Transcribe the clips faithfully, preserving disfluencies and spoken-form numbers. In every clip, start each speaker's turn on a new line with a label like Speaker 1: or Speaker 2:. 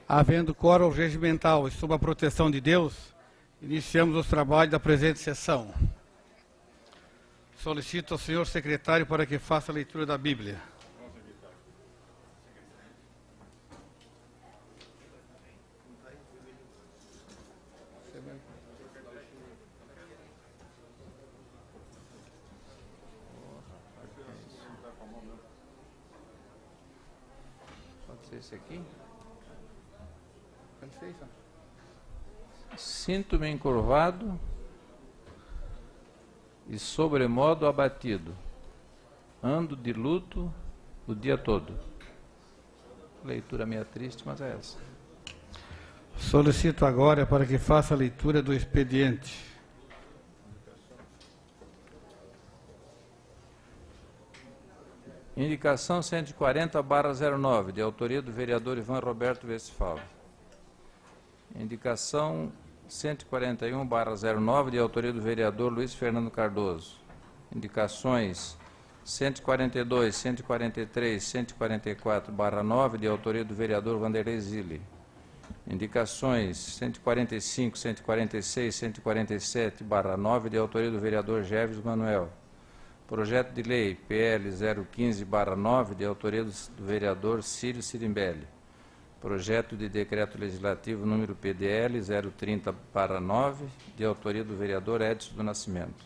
Speaker 1: Havendo quórum regimental e sob a proteção de Deus, iniciamos os trabalhos da presente sessão. Solicito ao senhor secretário para que faça a leitura da Bíblia.
Speaker 2: Pode ser esse aqui? Sinto-me encurvado e sobremodo abatido. Ando de luto o dia todo. Leitura meio triste, mas é essa.
Speaker 1: Solicito agora para que faça a leitura do expediente.
Speaker 2: Indicação cento e quarenta barra zero nove, de autoria do vereador Ivan Roberto Westphal. Indicação cento e quarenta e um barra zero nove, de autoria do vereador Luiz Fernando Cardoso. Indicações cento e quarenta e dois, cento e quarenta e três, cento e quarenta e quatro barra nove, de autoria do vereador Vanderlei Zilli. Indicações cento e quarenta e cinco, cento e quarenta e seis, cento e quarenta e sete barra nove, de autoria do vereador Gévis Manuel. Projeto de lei P L zero quinze barra nove, de autoria do, do vereador Círio Sirimbelli. Projeto de decreto legislativo número P D L zero trinta barra nove, de autoria do vereador Edson do Nascimento.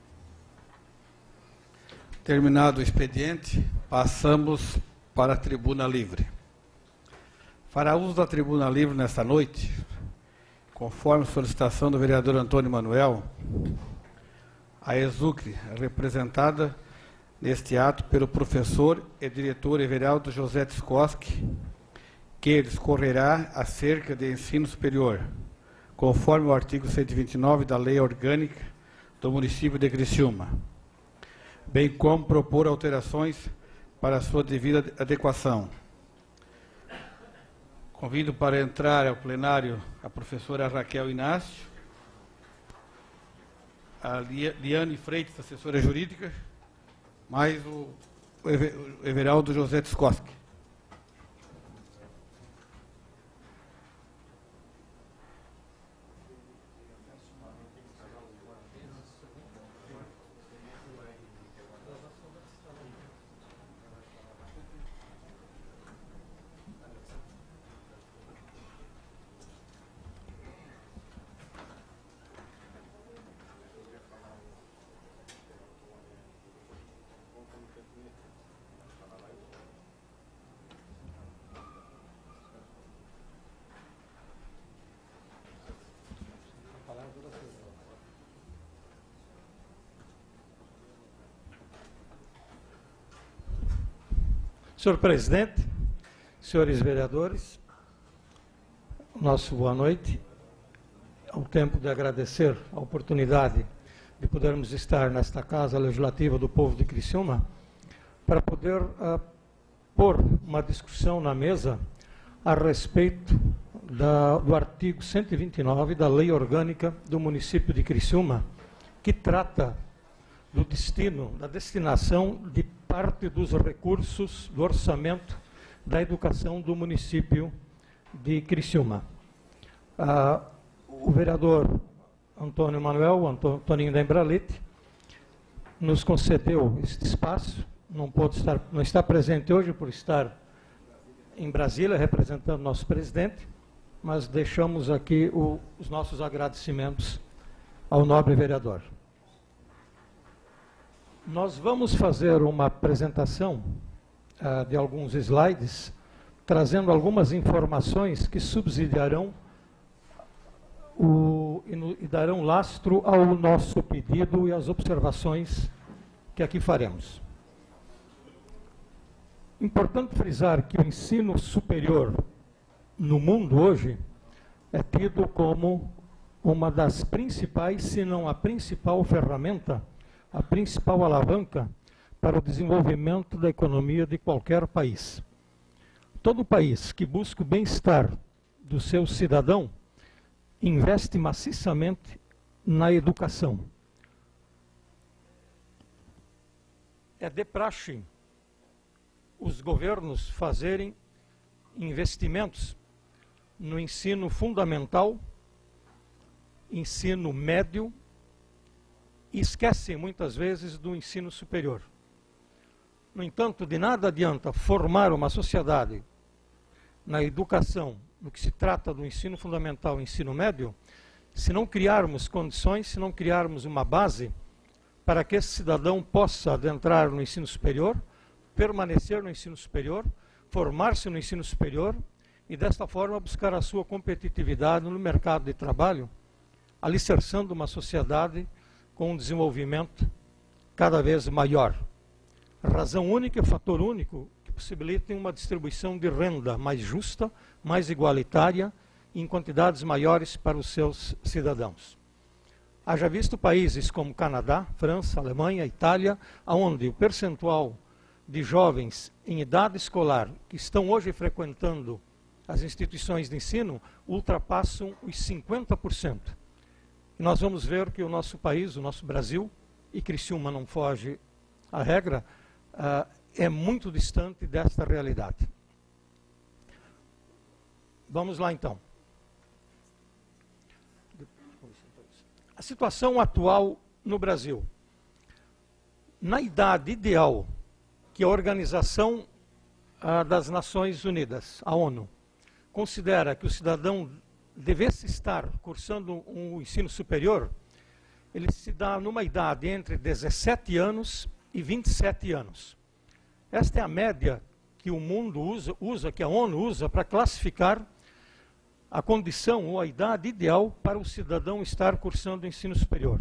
Speaker 1: Terminado o expediente, passamos para a tribuna livre. Fará uso da tribuna livre nesta noite, conforme solicitação do vereador Antônio Manuel, a ESUCRE, representada neste ato pelo professor e diretor Everaldo José Tskoski, que discorrerá acerca de ensino superior, conforme o artigo cento e vinte e nove da Lei Orgânica do município de Criciúma, bem como propor alterações para sua devida adequação. Convido para entrar ao plenário a professora Raquel Inácio, a Liane Freitas, assessora jurídica, mais o Everaldo José Tskoski.
Speaker 3: Senhor presidente, senhores vereadores, nosso boa noite. É o tempo de agradecer a oportunidade de podermos estar nesta Casa Legislativa do Povo de Criciúma para poder uh, pôr uma discussão na mesa a respeito da, do artigo cento e vinte e nove da Lei Orgânica do município de Criciúma, que trata do destino, da destinação de parte dos recursos do orçamento da educação do município de Criciúma. Ah, o vereador Antônio Manuel, o Antoninho da Embralite, nos concedeu este espaço, não pôde estar, não está presente hoje por estar em Brasília, representando nosso presidente, mas deixamos aqui o, os nossos agradecimentos ao nobre vereador. Nós vamos fazer uma apresentação uh, de alguns slides, trazendo algumas informações que subsidiarão o, e, no, e darão lastro ao nosso pedido e às observações que aqui faremos. Importante frisar que o ensino superior no mundo hoje é tido como uma das principais, se não a principal ferramenta, a principal alavanca para o desenvolvimento da economia de qualquer país. Todo país que busca o bem-estar do seu cidadão investe maciçamente na educação. É de praxe os governos fazerem investimentos no ensino fundamental, ensino médio, e esquecem muitas vezes do ensino superior. No entanto, de nada adianta formar uma sociedade na educação, no que se trata do ensino fundamental e ensino médio, se não criarmos condições, se não criarmos uma base para que esse cidadão possa adentrar no ensino superior, permanecer no ensino superior, formar-se no ensino superior e desta forma buscar a sua competitividade no mercado de trabalho, alicerçando uma sociedade com um desenvolvimento cada vez maior. Razão única e fator único que possibilitem uma distribuição de renda mais justa, mais igualitária e em quantidades maiores para os seus cidadãos. Haja visto países como Canadá, França, Alemanha, Itália, onde o percentual de jovens em idade escolar que estão hoje frequentando as instituições de ensino ultrapassam os cinquenta por cento. E nós vamos ver que o nosso país, o nosso Brasil, e Criciúma não foge à regra, uh, é muito distante desta realidade. Vamos lá então. A situação atual no Brasil. Na idade ideal que a Organização uh, das Nações Unidas, a ONU, considera que o cidadão devesse estar cursando um ensino superior, ele se dá numa idade entre dezessete anos e vinte e sete anos. Esta é a média que o mundo usa, usa que a ONU usa para classificar a condição ou a idade ideal para o cidadão estar cursando o ensino superior.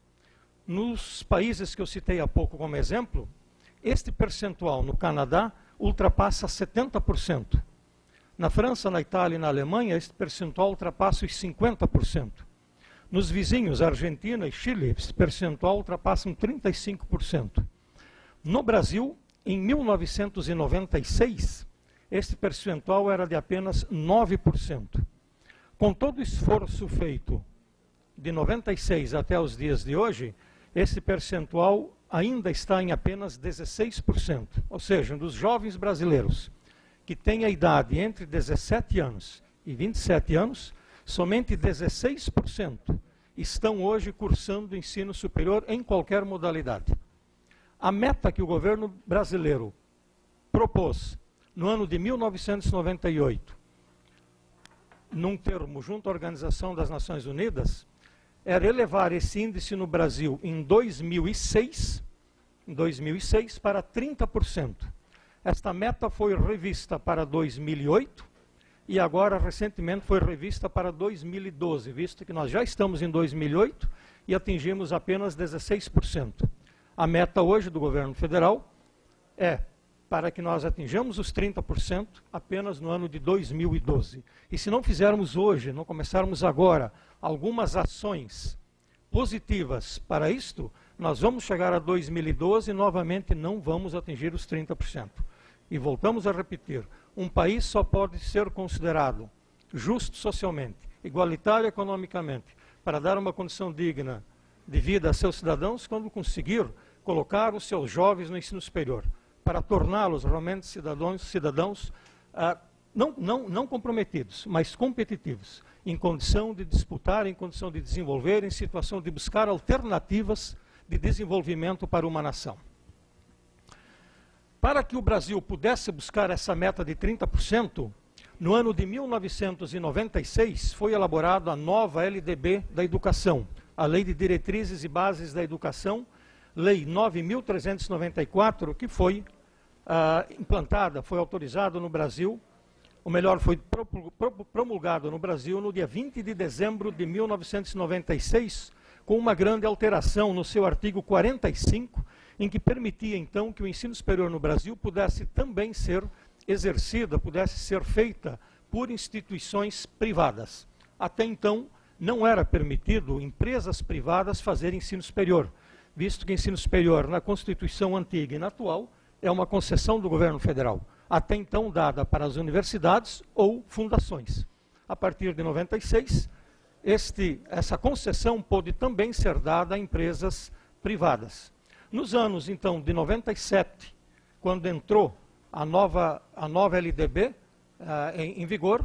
Speaker 3: Nos países que eu citei há pouco como exemplo, este percentual no Canadá ultrapassa setenta por cento. Na França, na Itália e na Alemanha, este percentual ultrapassa os cinquenta por cento. Nos vizinhos, Argentina e Chile, este percentual ultrapassa trinta e cinco por cento. No Brasil, em mil novecentos e noventa e seis, este percentual era de apenas nove por cento. Com todo o esforço feito de noventa e seis até os dias de hoje, esse percentual ainda está em apenas dezesseis por cento. Ou seja, dos jovens brasileiros que têm a idade entre dezessete anos e vinte e sete anos, somente dezesseis por cento estão hoje cursando ensino superior em qualquer modalidade. A meta que o governo brasileiro propôs no ano de mil novecentos e noventa e oito, num termo junto à Organização das Nações Unidas, era elevar esse índice no Brasil em dois mil e seis, em dois mil e seis para trinta por cento. Esta meta foi revista para dois mil e oito e agora, recentemente, foi revista para dois mil e doze, visto que nós já estamos em dois mil e oito e atingimos apenas dezesseis por cento. A meta hoje do governo federal é para que nós atinjamos os trinta por cento apenas no ano de dois mil e doze. E se não fizermos hoje, não começarmos agora, algumas ações positivas para isto, nós vamos chegar a dois mil e doze e novamente não vamos atingir os trinta por cento. E voltamos a repetir, um país só pode ser considerado justo socialmente, igualitário economicamente, para dar uma condição digna de vida a seus cidadãos, quando conseguir colocar os seus jovens no ensino superior, para torná-los realmente cidadãos, cidadãos ah, não, não, não comprometidos, mas competitivos, em condição de disputar, em condição de desenvolver, em situação de buscar alternativas de desenvolvimento para uma nação. Para que o Brasil pudesse buscar essa meta de trinta por cento, no ano de mil novecentos e noventa e seis foi elaborada a nova L D B da Educação, a Lei de Diretrizes e Bases da Educação, Lei nove mil trezentos e noventa e quatro, que foi ah, implantada, foi autorizada no Brasil, ou melhor, foi promulgado no Brasil no dia vinte de dezembro de mil novecentos e noventa e seis, com uma grande alteração no seu artigo quarenta e cinco, em que permitia então que o ensino superior no Brasil pudesse também ser exercida, pudesse ser feita por instituições privadas. Até então, não era permitido empresas privadas fazerem ensino superior, visto que ensino superior na Constituição antiga e na atual é uma concessão do governo federal, até então dada para as universidades ou fundações. A partir de noventa e seis, este, essa concessão pôde também ser dada a empresas privadas. Nos anos, então, de noventa e sete, quando entrou a nova, a nova L D B uh, em, em vigor,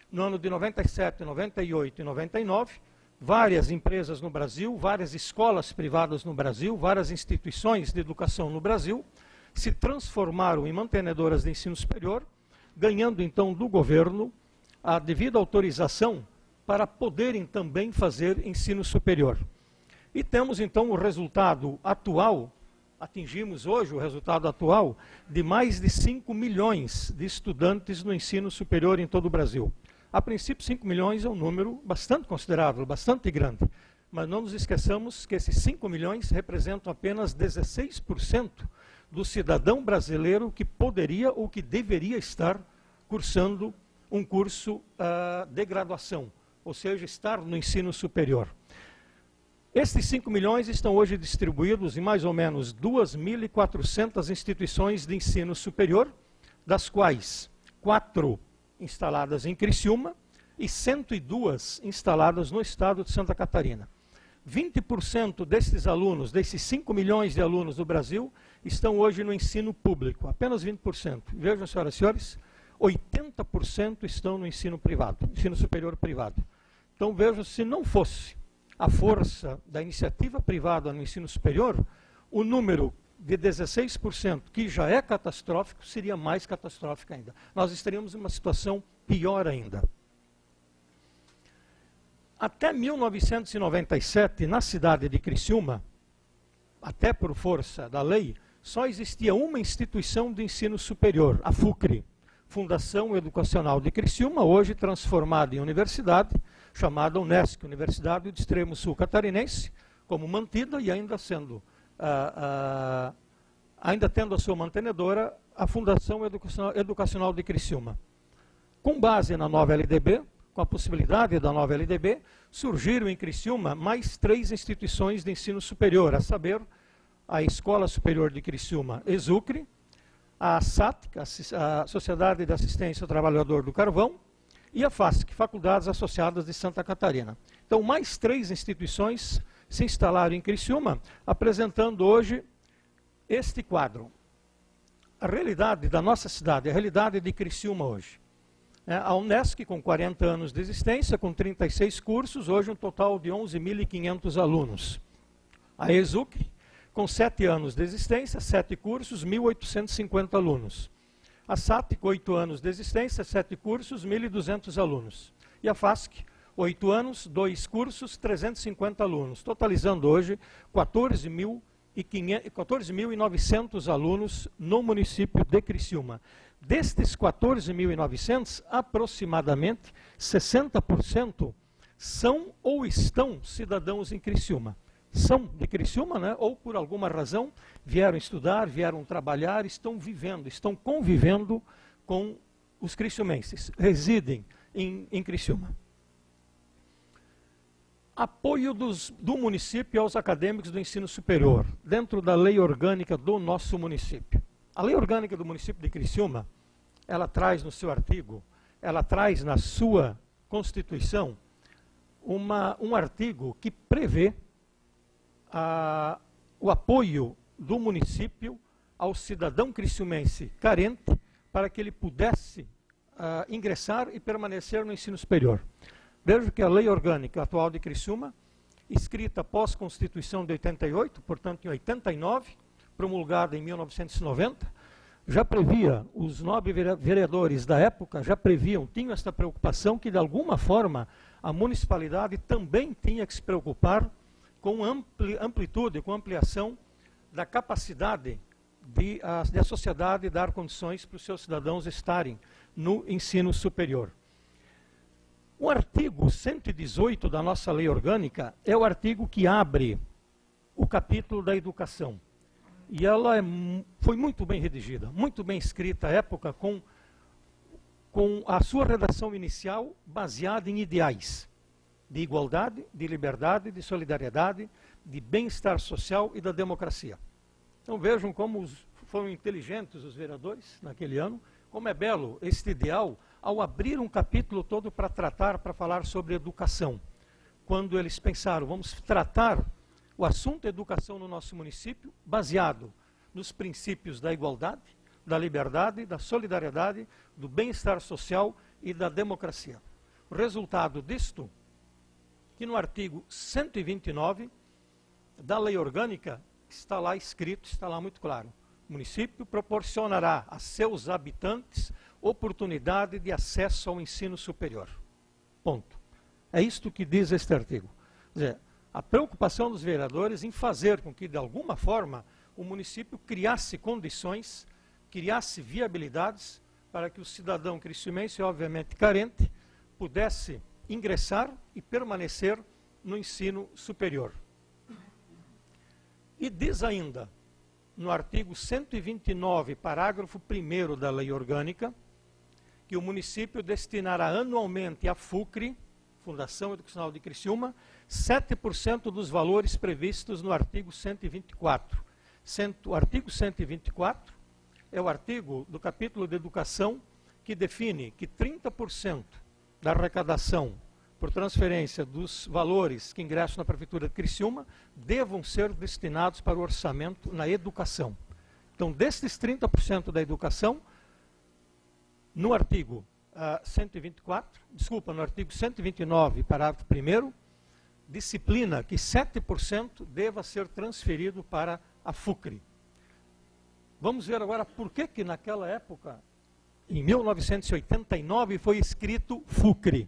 Speaker 3: No ano de noventa e sete, noventa e oito e noventa e nove, várias empresas no Brasil, várias escolas privadas no Brasil, várias instituições de educação no Brasil se transformaram em mantenedoras de ensino superior, ganhando então do governo a devida autorização para poderem também fazer ensino superior. E temos então o resultado atual, atingimos hoje o resultado atual de mais de cinco milhões de estudantes no ensino superior em todo o Brasil. A princípio, cinco milhões é um número bastante considerável, bastante grande. Mas não nos esqueçamos que esses cinco milhões representam apenas dezesseis por cento do cidadão brasileiro que poderia ou que deveria estar cursando um curso uh, de graduação, ou seja, estar no ensino superior. Estes cinco milhões estão hoje distribuídos em mais ou menos duas mil e quatrocentas instituições de ensino superior, das quais quatro instaladas em Criciúma e cento e duas instaladas no estado de Santa Catarina. vinte por cento desses alunos, desses cinco milhões de alunos do Brasil, estão hoje no ensino público, apenas vinte por cento. Vejam, senhoras e senhores, oitenta por cento estão no ensino privado, ensino superior privado. Então vejam, se não fosse a força da iniciativa privada no ensino superior, o número de dezesseis por cento, que já é catastrófico, seria mais catastrófico ainda. Nós estaríamos em uma situação pior ainda. Até mil novecentos e noventa e sete, na cidade de Criciúma, até por força da lei, só existia uma instituição de ensino superior, a FUCRE, Fundação Educacional de Criciúma, hoje transformada em universidade, chamada Unesc, Universidade do Extremo Sul Catarinense, como mantida e ainda sendo, ah, ah, ainda tendo a sua mantenedora, a Fundação Educacional, Educacional de Criciúma. Com base na nova L D B, com a possibilidade da nova L D B, surgiram em Criciúma mais três instituições de ensino superior, a saber, a Escola Superior de Criciúma, ESUCRE, a SATC, a Sociedade de Assistência ao Trabalhador do Carvão, e a FASC, Faculdades Associadas de Santa Catarina. Então, mais três instituições se instalaram em Criciúma, apresentando hoje este quadro. A realidade da nossa cidade, a realidade de Criciúma hoje. É, a Unesc, com quarenta anos de existência, com trinta e seis cursos, hoje um total de onze mil e quinhentos alunos. A ESUC, com sete anos de existência, sete cursos, mil oitocentos e cinquenta alunos. A SAT, com oito anos de existência, sete cursos, mil e duzentos alunos. E a FASC, oito anos, dois cursos, trezentos e cinquenta alunos, totalizando hoje quatorze mil e novecentos alunos no município de Criciúma. Destes quatorze mil e novecentos, aproximadamente sessenta por cento são ou estão cidadãos em Criciúma. São de Criciúma, né, ou por alguma razão vieram estudar, vieram trabalhar, estão vivendo, estão convivendo com os criciumenses, residem em, em Criciúma. Apoio dos, do município aos acadêmicos do ensino superior, dentro da lei orgânica do nosso município. A lei orgânica do município de Criciúma, ela traz no seu artigo, ela traz na sua Constituição, uma, um artigo que prevê a, o apoio do município ao cidadão criciumense carente para que ele pudesse uh, ingressar e permanecer no ensino superior. Vejo que a lei orgânica atual de Criciúma, escrita após a Constituição de oitenta e oito, portanto em oitenta e nove, promulgada em mil novecentos e noventa, já previa, os nove vereadores da época já previam, tinham esta preocupação que de alguma forma a municipalidade também tinha que se preocupar com ampli, amplitude, com ampliação da capacidade de a, de a sociedade dar condições para os seus cidadãos estarem no ensino superior. O artigo cento e dezoito da nossa lei orgânica é o artigo que abre o capítulo da educação. E ela é, foi muito bem redigida, muito bem escrita à época, com, com a sua redação inicial baseada em ideais de igualdade, de liberdade, de solidariedade, de bem-estar social e da democracia. Então vejam como os, foram inteligentes os vereadores naquele ano, como é belo este ideal ao abrir um capítulo todo para tratar, para falar sobre educação. Quando eles pensaram, vamos tratar o assunto educação no nosso município, baseado nos princípios da igualdade, da liberdade, da solidariedade, do bem-estar social e da democracia. Resultado disto, que no artigo cento e vinte e nove da Lei Orgânica está lá escrito, está lá muito claro. O município proporcionará a seus habitantes oportunidade de acesso ao ensino superior. Ponto. É isto que diz este artigo. Quer dizer, a preocupação dos vereadores em fazer com que, de alguma forma, o município criasse condições, criasse viabilidades para que o cidadão criciumense, obviamente carente, pudesse ingressar e permanecer no ensino superior. E diz ainda, no artigo cento e vinte e nove, parágrafo primeiro da Lei Orgânica, que o município destinará anualmente à FUCRE, Fundação Educacional de Criciúma, sete por cento dos valores previstos no artigo cento e vinte e quatro. O artigo cento e vinte e quatro é o artigo do capítulo de Educação que define que trinta por cento da arrecadação por transferência dos valores que ingressam na Prefeitura de Criciúma devam ser destinados para o orçamento na educação. Então, destes trinta por cento da educação, no artigo uh, cento e vinte e quatro, desculpa, no artigo cento e vinte e nove, parágrafo primeiro, disciplina que sete por cento deva ser transferido para a FUCRE. Vamos ver agora por que que naquela época, em mil novecentos e oitenta e nove, foi escrito FUCRE.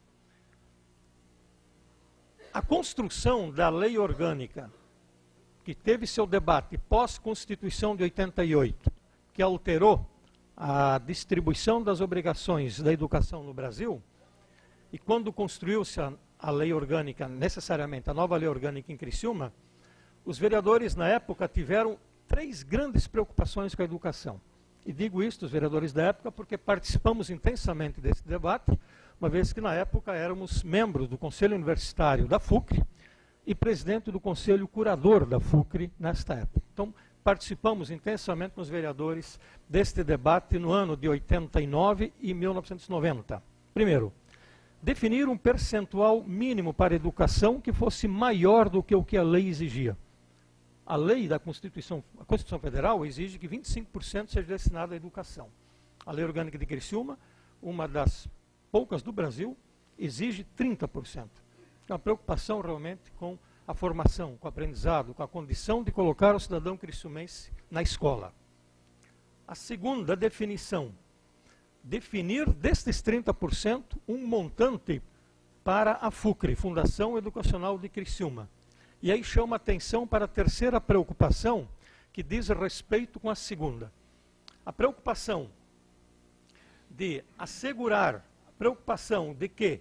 Speaker 3: A construção da lei orgânica, que teve seu debate pós-Constituição de oitenta e oito, que alterou a distribuição das obrigações da educação no Brasil, e quando construiu-se a, a lei orgânica, necessariamente a nova lei orgânica em Criciúma, os vereadores na época tiveram três grandes preocupações com a educação. E digo isto, os vereadores da época, porque participamos intensamente desse debate, uma vez que na época éramos membros do Conselho Universitário da FUCRE e presidente do Conselho Curador da FUCRE nesta época. Então, participamos intensamente com os vereadores deste debate no ano de oitenta e nove e mil novecentos e noventa. Primeiro, definir um percentual mínimo para a educação que fosse maior do que o que a lei exigia. A lei da Constituição, a Constituição Federal exige que vinte e cinco por cento seja destinado à educação. A Lei Orgânica de Criciúma, uma das poucas do Brasil, exige trinta por cento. É uma preocupação realmente com a formação, com o aprendizado, com a condição de colocar o cidadão criciumense na escola. A segunda definição, definir destes trinta por cento um montante para a FUCRE, Fundação Educacional de Criciúma. E aí chama atenção para a terceira preocupação, que diz respeito com a segunda. A preocupação de assegurar, a preocupação de que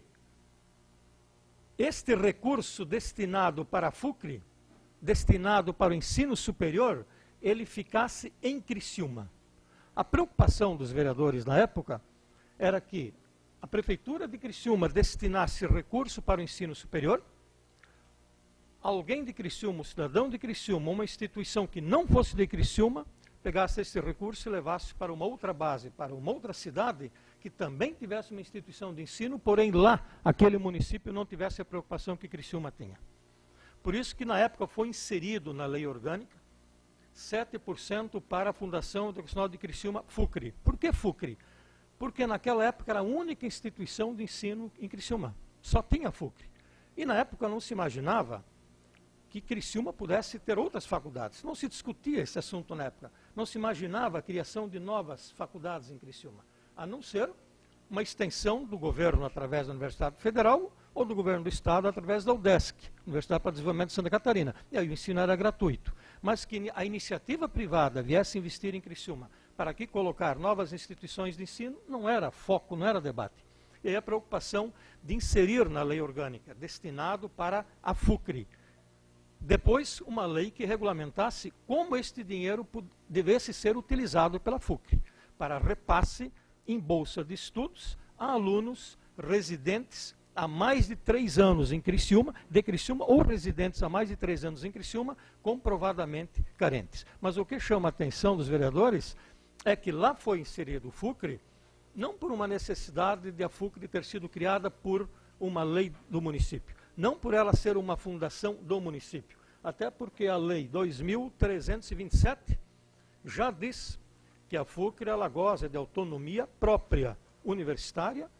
Speaker 3: este recurso destinado para a FUCRE, destinado para o ensino superior, ele ficasse em Criciúma. A preocupação dos vereadores na época era que a Prefeitura de Criciúma destinasse recurso para o ensino superior, alguém de Criciúma, um cidadão de Criciúma, uma instituição que não fosse de Criciúma, pegasse esse recurso e levasse para uma outra base, para uma outra cidade, que também tivesse uma instituição de ensino, porém lá, aquele município não tivesse a preocupação que Criciúma tinha. Por isso que na época foi inserido na lei orgânica, sete por cento para a Fundação Educacional de Criciúma, FUCRE. Por que FUCRE? Porque naquela época era a única instituição de ensino em Criciúma, só tinha FUCRE. E na época não se imaginava que Criciúma pudesse ter outras faculdades. Não se discutia esse assunto na época. Não se imaginava a criação de novas faculdades em Criciúma, a não ser uma extensão do governo através da Universidade Federal ou do governo do Estado através da UDESC, Universidade para o Desenvolvimento de Santa Catarina. E aí o ensino era gratuito. Mas que a iniciativa privada viesse investir em Criciúma para aqui colocar novas instituições de ensino não era foco, não era debate. E aí a preocupação de inserir na lei orgânica, destinado para a FUCRE. Depois, uma lei que regulamentasse como este dinheiro devesse ser utilizado pela FUCRE, para repasse em bolsa de estudos a alunos residentes há mais de três anos em Criciúma, de Criciúma, ou residentes há mais de três anos em Criciúma, comprovadamente carentes. Mas o que chama a atenção dos vereadores é que lá foi inserido o FUCRE, não por uma necessidade de a FUCRE ter sido criada por uma lei do município, não por ela ser uma fundação do município, até porque a lei dois mil trezentos e vinte e sete já diz que a FUCRE ela goza de autonomia própria universitária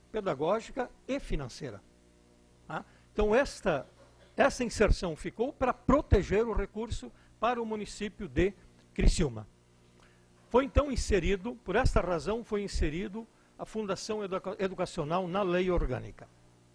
Speaker 3: pedagógica e financeira. Tá? Então, esta, essa inserção ficou para proteger o recurso para o município de Criciúma. Foi então inserido, por esta razão, foi inserido a Fundação Educa- Educacional na lei orgânica.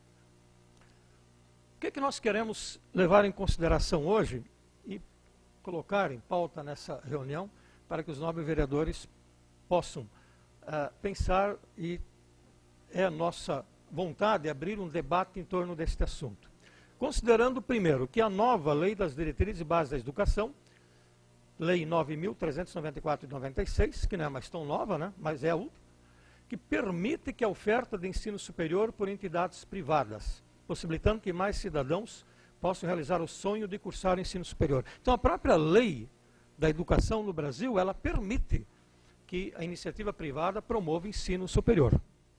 Speaker 3: O que, que nós queremos levar em consideração hoje e colocar em pauta nessa reunião para que os nobres vereadores possam uh, pensar, e é a nossa vontade abrir um debate em torno deste assunto. Considerando, primeiro, que a nova Lei das Diretrizes e Bases da Educação, Lei nove mil trezentos e noventa e quatro de noventa e seis, que não é mais tão nova, né, mas é a última, que permite que a oferta de ensino superior por entidades privadas, possibilitando que mais cidadãos possam realizar o sonho de cursar ensino superior. Então, a própria lei da educação no Brasil, ela permite que a iniciativa privada promova ensino superior.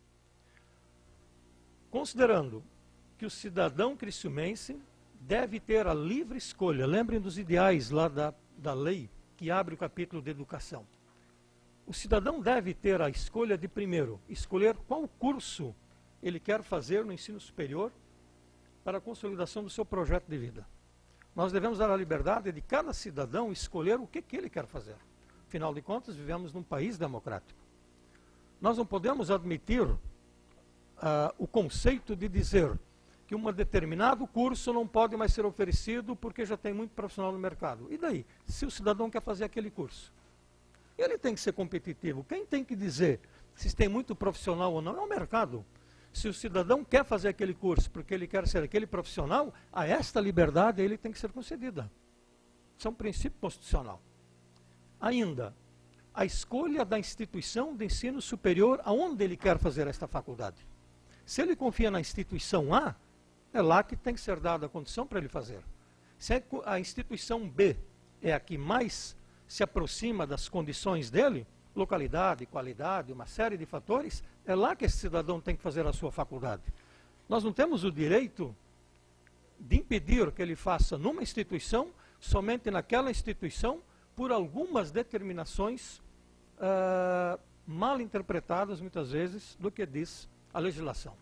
Speaker 3: Considerando que o cidadão criciumense deve ter a livre escolha, lembrem dos ideais lá da, da lei que abre o capítulo de educação. O cidadão deve ter a escolha de, primeiro, escolher qual curso ele quer fazer no ensino superior para a consolidação do seu projeto de vida. Nós devemos dar a liberdade de cada cidadão escolher o que, que ele quer fazer. Afinal de contas, vivemos num país democrático. Nós não podemos admitir uh, o conceito de dizer que um determinado curso não pode mais ser oferecido porque já tem muito profissional no mercado. E daí? Se o cidadão quer fazer aquele curso, ele tem que ser competitivo. Quem tem que dizer se tem muito profissional ou não é o mercado. Se o cidadão quer fazer aquele curso porque ele quer ser aquele profissional, a esta liberdade ele tem que ser concedida. Isso é um princípio constitucional. Ainda, a escolha da instituição de ensino superior aonde ele quer fazer esta faculdade. Se ele confia na instituição A, é lá que tem que ser dada a condição para ele fazer. Se a instituição B é a que mais se aproxima das condições dele, localidade, qualidade, uma série de fatores, é lá que esse cidadão tem que fazer a sua faculdade. Nós não temos o direito de impedir que ele faça numa instituição, somente naquela instituição, por algumas determinações uh, mal interpretadas, muitas vezes, do que diz a legislação.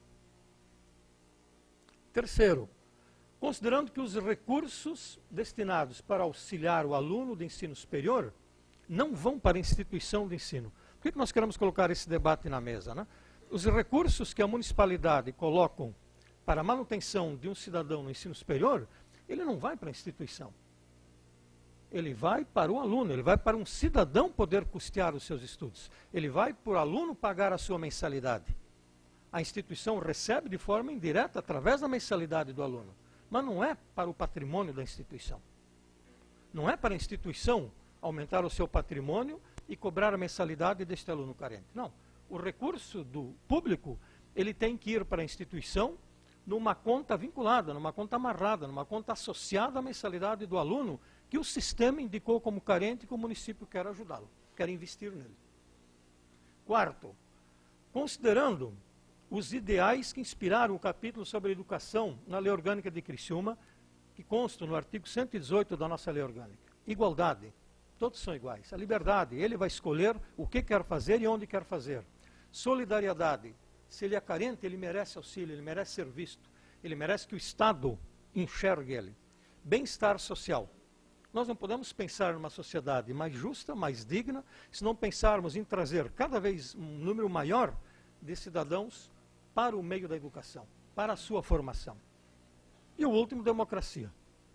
Speaker 3: Terceiro, considerando que os recursos destinados para auxiliar o aluno de ensino superior não vão para a instituição de ensino. Por que que nós queremos colocar esse debate na mesa, né? Os recursos que a municipalidade colocam para a manutenção de um cidadão no ensino superior, ele não vai para a instituição. Ele vai para o aluno, ele vai para um cidadão poder custear os seus estudos. Ele vai para o aluno pagar a sua mensalidade. A instituição recebe de forma indireta através da mensalidade do aluno. Mas não é para o patrimônio da instituição. Não é para a instituição aumentar o seu patrimônio e cobrar a mensalidade deste aluno carente. Não. O recurso do público, ele tem que ir para a instituição numa conta vinculada, numa conta amarrada, numa conta associada à mensalidade do aluno, que o sistema indicou como carente e que o município quer ajudá-lo, quer investir nele. Quarto, considerando os ideais que inspiraram o capítulo sobre educação na Lei Orgânica de Criciúma, que constam no artigo cento e dezoito da nossa Lei Orgânica. Igualdade. Todos são iguais. A liberdade, ele vai escolher o que quer fazer e onde quer fazer. Solidariedade. Se ele é carente, ele merece auxílio, ele merece ser visto. Ele merece que o Estado enxergue ele. Bem-estar social. Nós não podemos pensar numa sociedade mais justa, mais digna, se não pensarmos em trazer cada vez um número maior de cidadãos para o meio da educação, para a sua formação. E o último, democracia.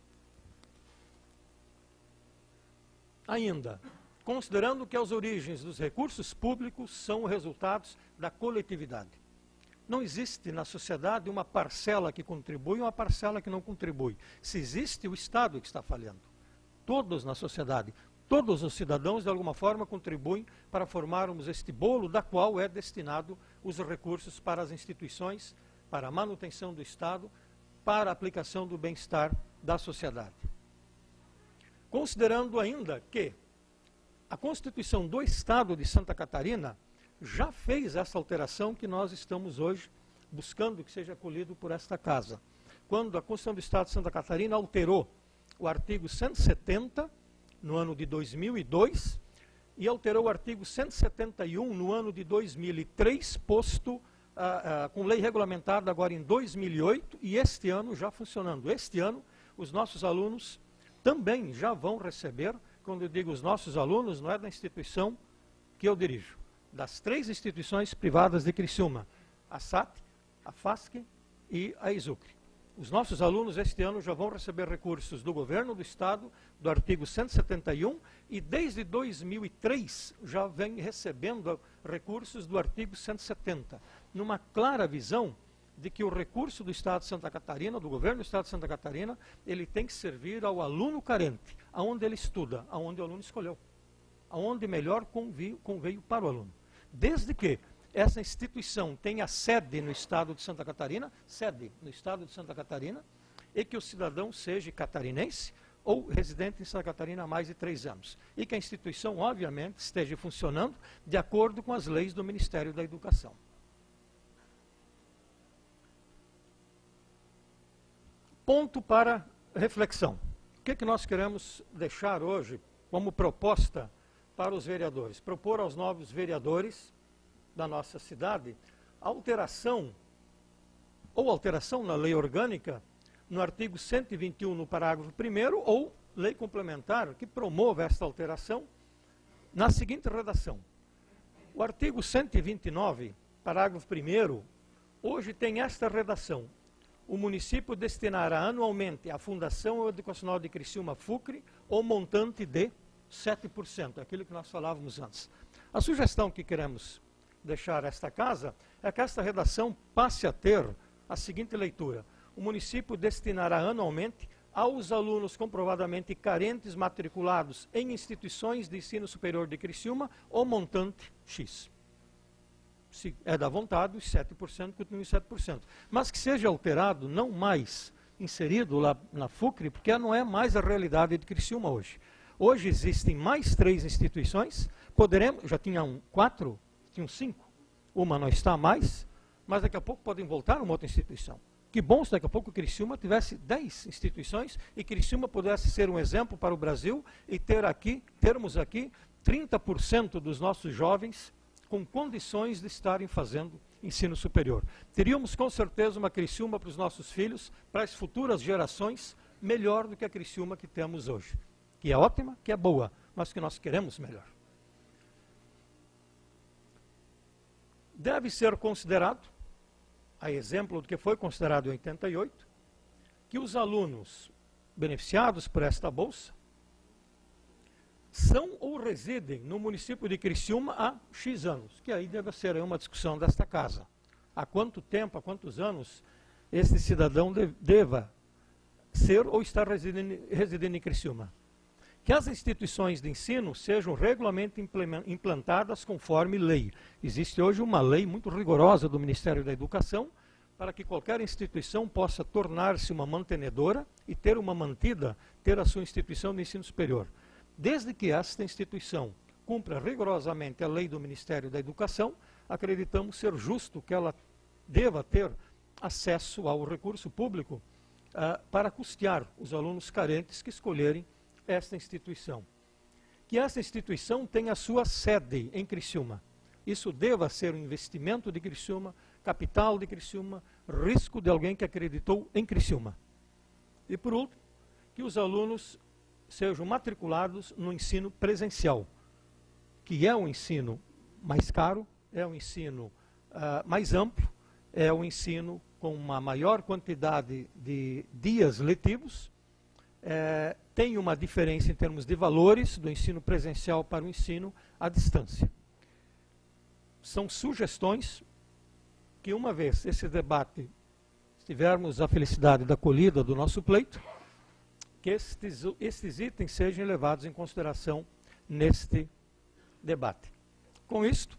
Speaker 3: Ainda, considerando que as origens dos recursos públicos são resultados da coletividade. Não existe na sociedade uma parcela que contribui e uma parcela que não contribui. Se existe, o Estado que está falhando. Todos na sociedade, todos os cidadãos, de alguma forma, contribuem para formarmos este bolo da qual é destinado os recursos para as instituições, para a manutenção do Estado, para a aplicação do bem-estar da sociedade. Considerando ainda que a Constituição do Estado de Santa Catarina já fez essa alteração que nós estamos hoje buscando que seja acolhido por esta casa. Quando a Constituição do Estado de Santa Catarina alterou o artigo cento e setenta, no ano de dois mil e dois, e alterou o artigo cento e setenta e um no ano de dois mil e três, posto ah, ah, com lei regulamentada agora em dois mil e oito e este ano já funcionando. Este ano, os nossos alunos também já vão receber, quando eu digo os nossos alunos, não é da instituição que eu dirijo, das três instituições privadas de Criciúma, a S A T, a FASC e a ISUCRE. Os nossos alunos este ano já vão receber recursos do governo do estado, do artigo cento e setenta e um, e desde dois mil e três já vem recebendo recursos do artigo cento e setenta, numa clara visão de que o recurso do estado de Santa Catarina, do governo do estado de Santa Catarina, ele tem que servir ao aluno carente, aonde ele estuda, aonde o aluno escolheu, aonde melhor conveio, conveio para o aluno. Desde que essa instituição tenha sede no estado de Santa Catarina, sede no estado de Santa Catarina, e que o cidadão seja catarinense ou residente em Santa Catarina há mais de três anos. E que a instituição, obviamente, esteja funcionando de acordo com as leis do Ministério da Educação. Ponto para reflexão. O que é que nós queremos deixar hoje como proposta para os vereadores? Propor aos novos vereadores da nossa cidade alteração ou alteração na lei orgânica no artigo cento e vinte e um no parágrafo primeiro ou lei complementar que promova esta alteração na seguinte redação. O artigo cento e vinte e nove, parágrafo primeiro, hoje tem esta redação: o município destinará anualmente à Fundação Educacional de Criciúma, FUCRE, o montante de sete por cento, aquilo que nós falávamos antes. A sugestão que queremos deixar esta casa é que esta redação passe a ter a seguinte leitura: o município destinará anualmente aos alunos comprovadamente carentes matriculados em instituições de ensino superior de Criciúma o montante X. Se é da vontade, os sete por cento continue sete por cento. Mas que seja alterado, não mais inserido lá na FUCRE, porque não é mais a realidade de Criciúma hoje. Hoje existem mais três instituições, poderemos, já tinham quatro, tinham cinco, uma não está mais, mas daqui a pouco podem voltar a uma outra instituição. Que bom se daqui a pouco Criciúma tivesse dez instituições e Criciúma pudesse ser um exemplo para o Brasil e ter aqui, termos aqui trinta por cento dos nossos jovens com condições de estarem fazendo ensino superior. Teríamos com certeza uma Criciúma para os nossos filhos, para as futuras gerações, melhor do que a Criciúma que temos hoje. Que é ótima, que é boa, mas que nós queremos melhor. Deve ser considerado, a exemplo do que foi considerado em oitenta e oito, que os alunos beneficiados por esta bolsa são ou residem no município de Criciúma há X anos, que aí deve ser uma discussão desta casa. Há quanto tempo, há quantos anos este cidadão de, deva ser ou estar residindo, residindo em Criciúma. Que as instituições de ensino sejam regularmente implantadas conforme lei. Existe hoje uma lei muito rigorosa do Ministério da Educação para que qualquer instituição possa tornar-se uma mantenedora e ter uma mantida, ter a sua instituição de ensino superior. Desde que esta instituição cumpra rigorosamente a lei do Ministério da Educação, acreditamos ser justo que ela deva ter acesso ao recurso público uh, para custear os alunos carentes que escolherem esta instituição. Que esta instituição tenha a sua sede em Criciúma. Isso deva ser um investimento de Criciúma, capital de Criciúma, risco de alguém que acreditou em Criciúma. E por último, que os alunos sejam matriculados no ensino presencial, que é um ensino mais caro, é um ensino uh, mais amplo, é um ensino com uma maior quantidade de dias letivos, é, tem uma diferença em termos de valores do ensino presencial para o ensino à distância. São sugestões que, uma vez esse debate, tivermos a felicidade da acolhida do nosso pleito, que estes, estes itens sejam levados em consideração neste debate. Com isto,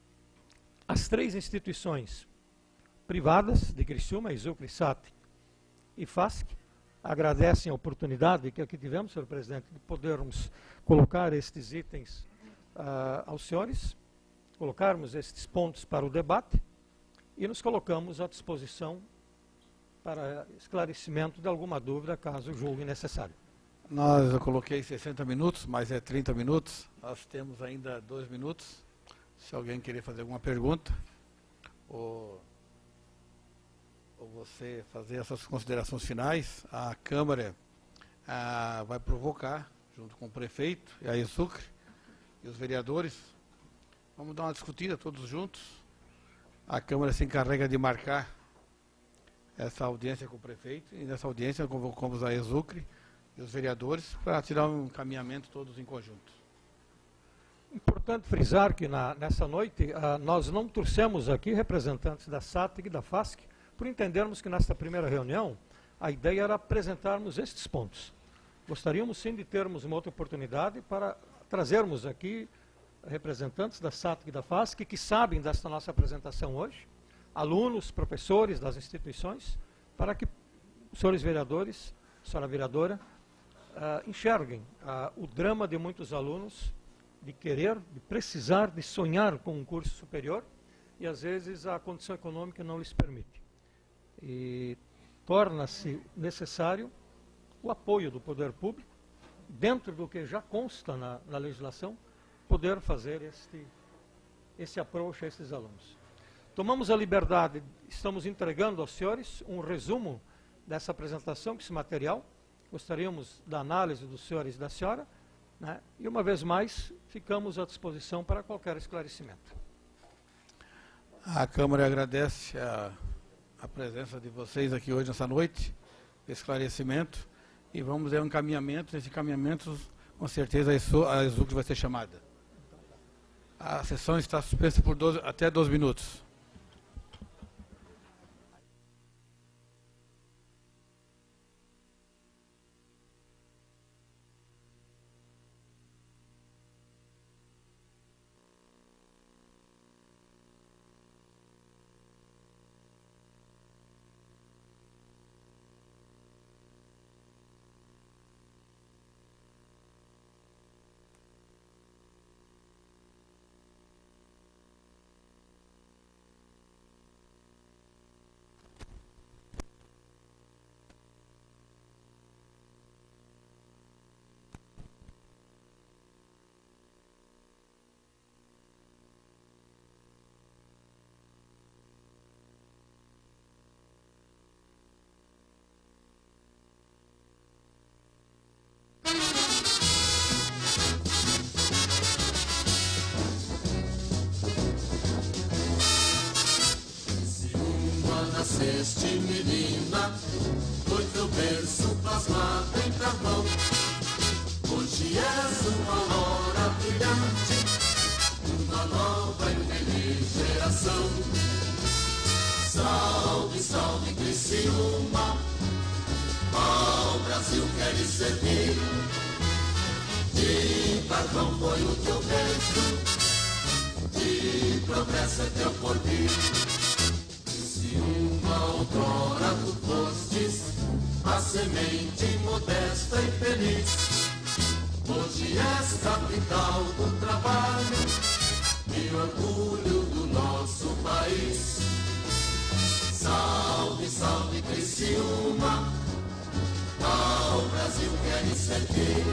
Speaker 3: as três instituições privadas de Criciúma, ISUCRE, S A T e FASC, agradecem a oportunidade que aqui tivemos, senhor presidente, de podermos colocar estes itens uh, aos senhores, colocarmos estes pontos para o debate e nos colocamos à disposição para esclarecimento de alguma dúvida, caso julgue necessário.
Speaker 1: Nós, eu coloquei sessenta minutos, mas é trinta minutos. Nós temos ainda dois minutos. Se alguém querer fazer alguma pergunta, ou, ou você fazer essas considerações finais, a Câmara ah, vai provocar, junto com o prefeito e a Exucre e os vereadores. Vamos dar uma discutida todos juntos. A Câmara se encarrega de marcar essa audiência com o prefeito, e nessa audiência convocamos a Exucre e os vereadores para tirar um encaminhamento todos em conjunto.
Speaker 3: Importante frisar que na, nessa noite ah, nós não trouxemos aqui representantes da SATIC e da FASC, por entendermos que nesta primeira reunião a ideia era apresentarmos estes pontos. Gostaríamos sim de termos uma outra oportunidade para trazermos aqui representantes da SATIC e da FASC que sabem desta nossa apresentação hoje, alunos, professores das instituições, para que os senhores vereadores, senhora vereadora, uh, enxerguem uh, o drama de muitos alunos de querer, de precisar, de sonhar com um curso superior e às vezes a condição econômica não lhes permite. E torna-se necessário o apoio do poder público, dentro do que já consta na, na legislação, poder fazer este, esse approach a esses alunos. Tomamos a liberdade, estamos entregando aos senhores um resumo dessa apresentação, desse material. Gostaríamos da análise dos senhores e da senhora, né? E uma vez mais, ficamos à disposição para qualquer esclarecimento.
Speaker 1: A Câmara agradece a, a presença de vocês aqui hoje, nessa noite, esclarecimento, e vamos dar um encaminhamento. Nesse encaminhamento, com certeza, a Exucre vai ser chamada. A sessão está suspensa por doze, até doze minutos.
Speaker 4: Nasceste, menina, foi teu berço plasmado em carvão. Hoje és uma aurora brilhante, uma nova e feliz geração. Salve, salve, Criciúma, ao Brasil queres servir. De carvão foi o teu berço, de progresso é teu porvir. Uma outrora tu fostes a semente modesta e feliz. Hoje és capital do trabalho e orgulho do nosso país. Salve, salve, Criciúma, ao Brasil queres servir.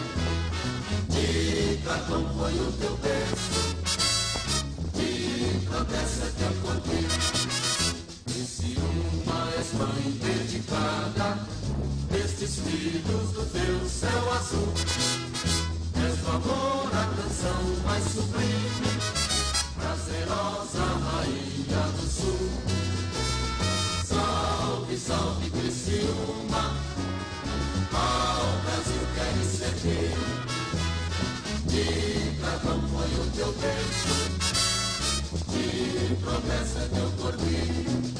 Speaker 4: De carvão foi o teu berço, de progresso é teu porvir. Criciúma és mãe dedicada destes filhos do teu céu azul. És do amor a canção mais sublime, prazerosa rainha do sul. Salve, salve, Criciúma, ao Brasil queres servir. De carvão foi o teu berço, de progresso é teu porvir.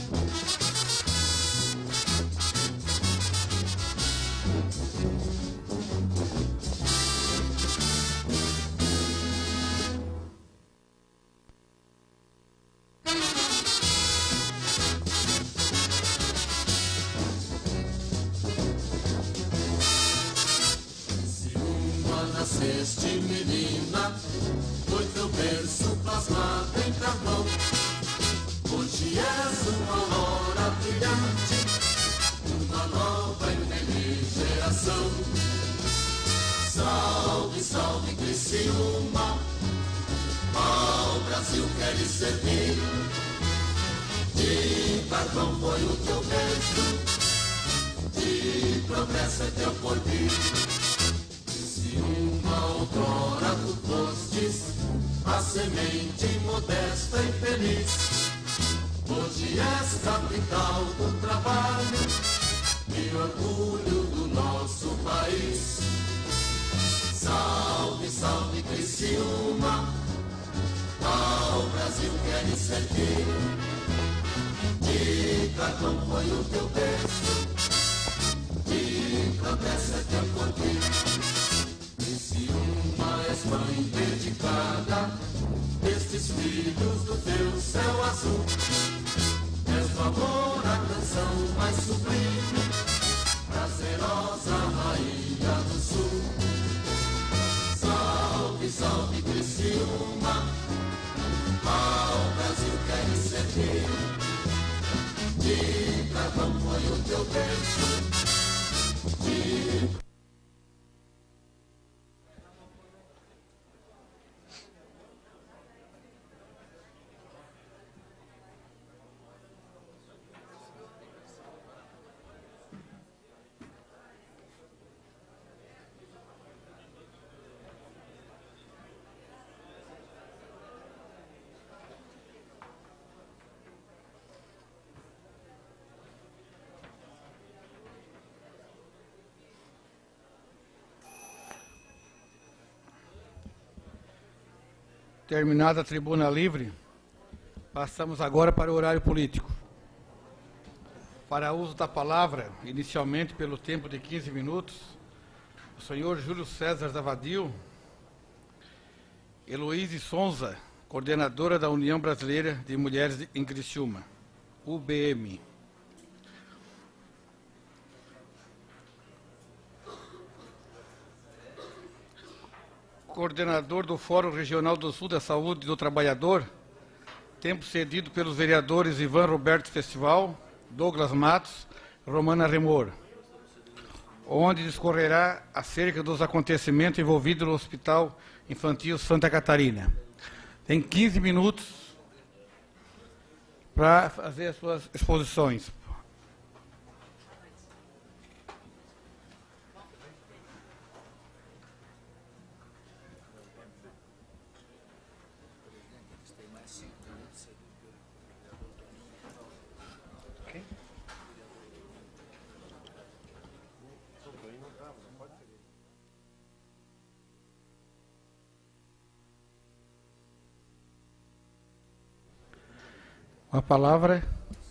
Speaker 4: Nasceste, menina, foi teu berço plasmado em carvão. Hoje és uma aurora brilhante, uma nova e feliz geração. Salve, salve, Criciúma, ao Brasil queres servir. De carvão foi o teu berço, de promessa teu porvir. Se uma outrora tu fostes a semente modesta e feliz, hoje és capital do trabalho e orgulho do nosso país. Salve, salve Criciúma, ao Brasil queres servir. De carvão foi o teu berço, de promessa teu porvir. Criciúma és mãe dedicada destes filhos do teu céu azul. És do amor a canção mais sublime, prazerosa rainha do sul. Salve, salve Criciúma, ao Brasil queres servir. De carvão foi o teu berço, de...
Speaker 1: Terminada a tribuna livre, passamos agora para o horário político. Para uso da palavra, inicialmente pelo tempo de quinze minutos, o senhor Júlio César Zavadil, Heloíse Sonza, coordenadora da União Brasileira de Mulheres em Criciúma, U B M. Coordenador do Fórum Regional do Sul da Saúde do Trabalhador, tempo cedido pelos vereadores Ivan Roberto Festival, Douglas Matos, Romana Remor, onde discorrerá acerca dos acontecimentos envolvidos no Hospital Infantil Santa Catarina. Tem quinze minutos para fazer as suas exposições. A palavra.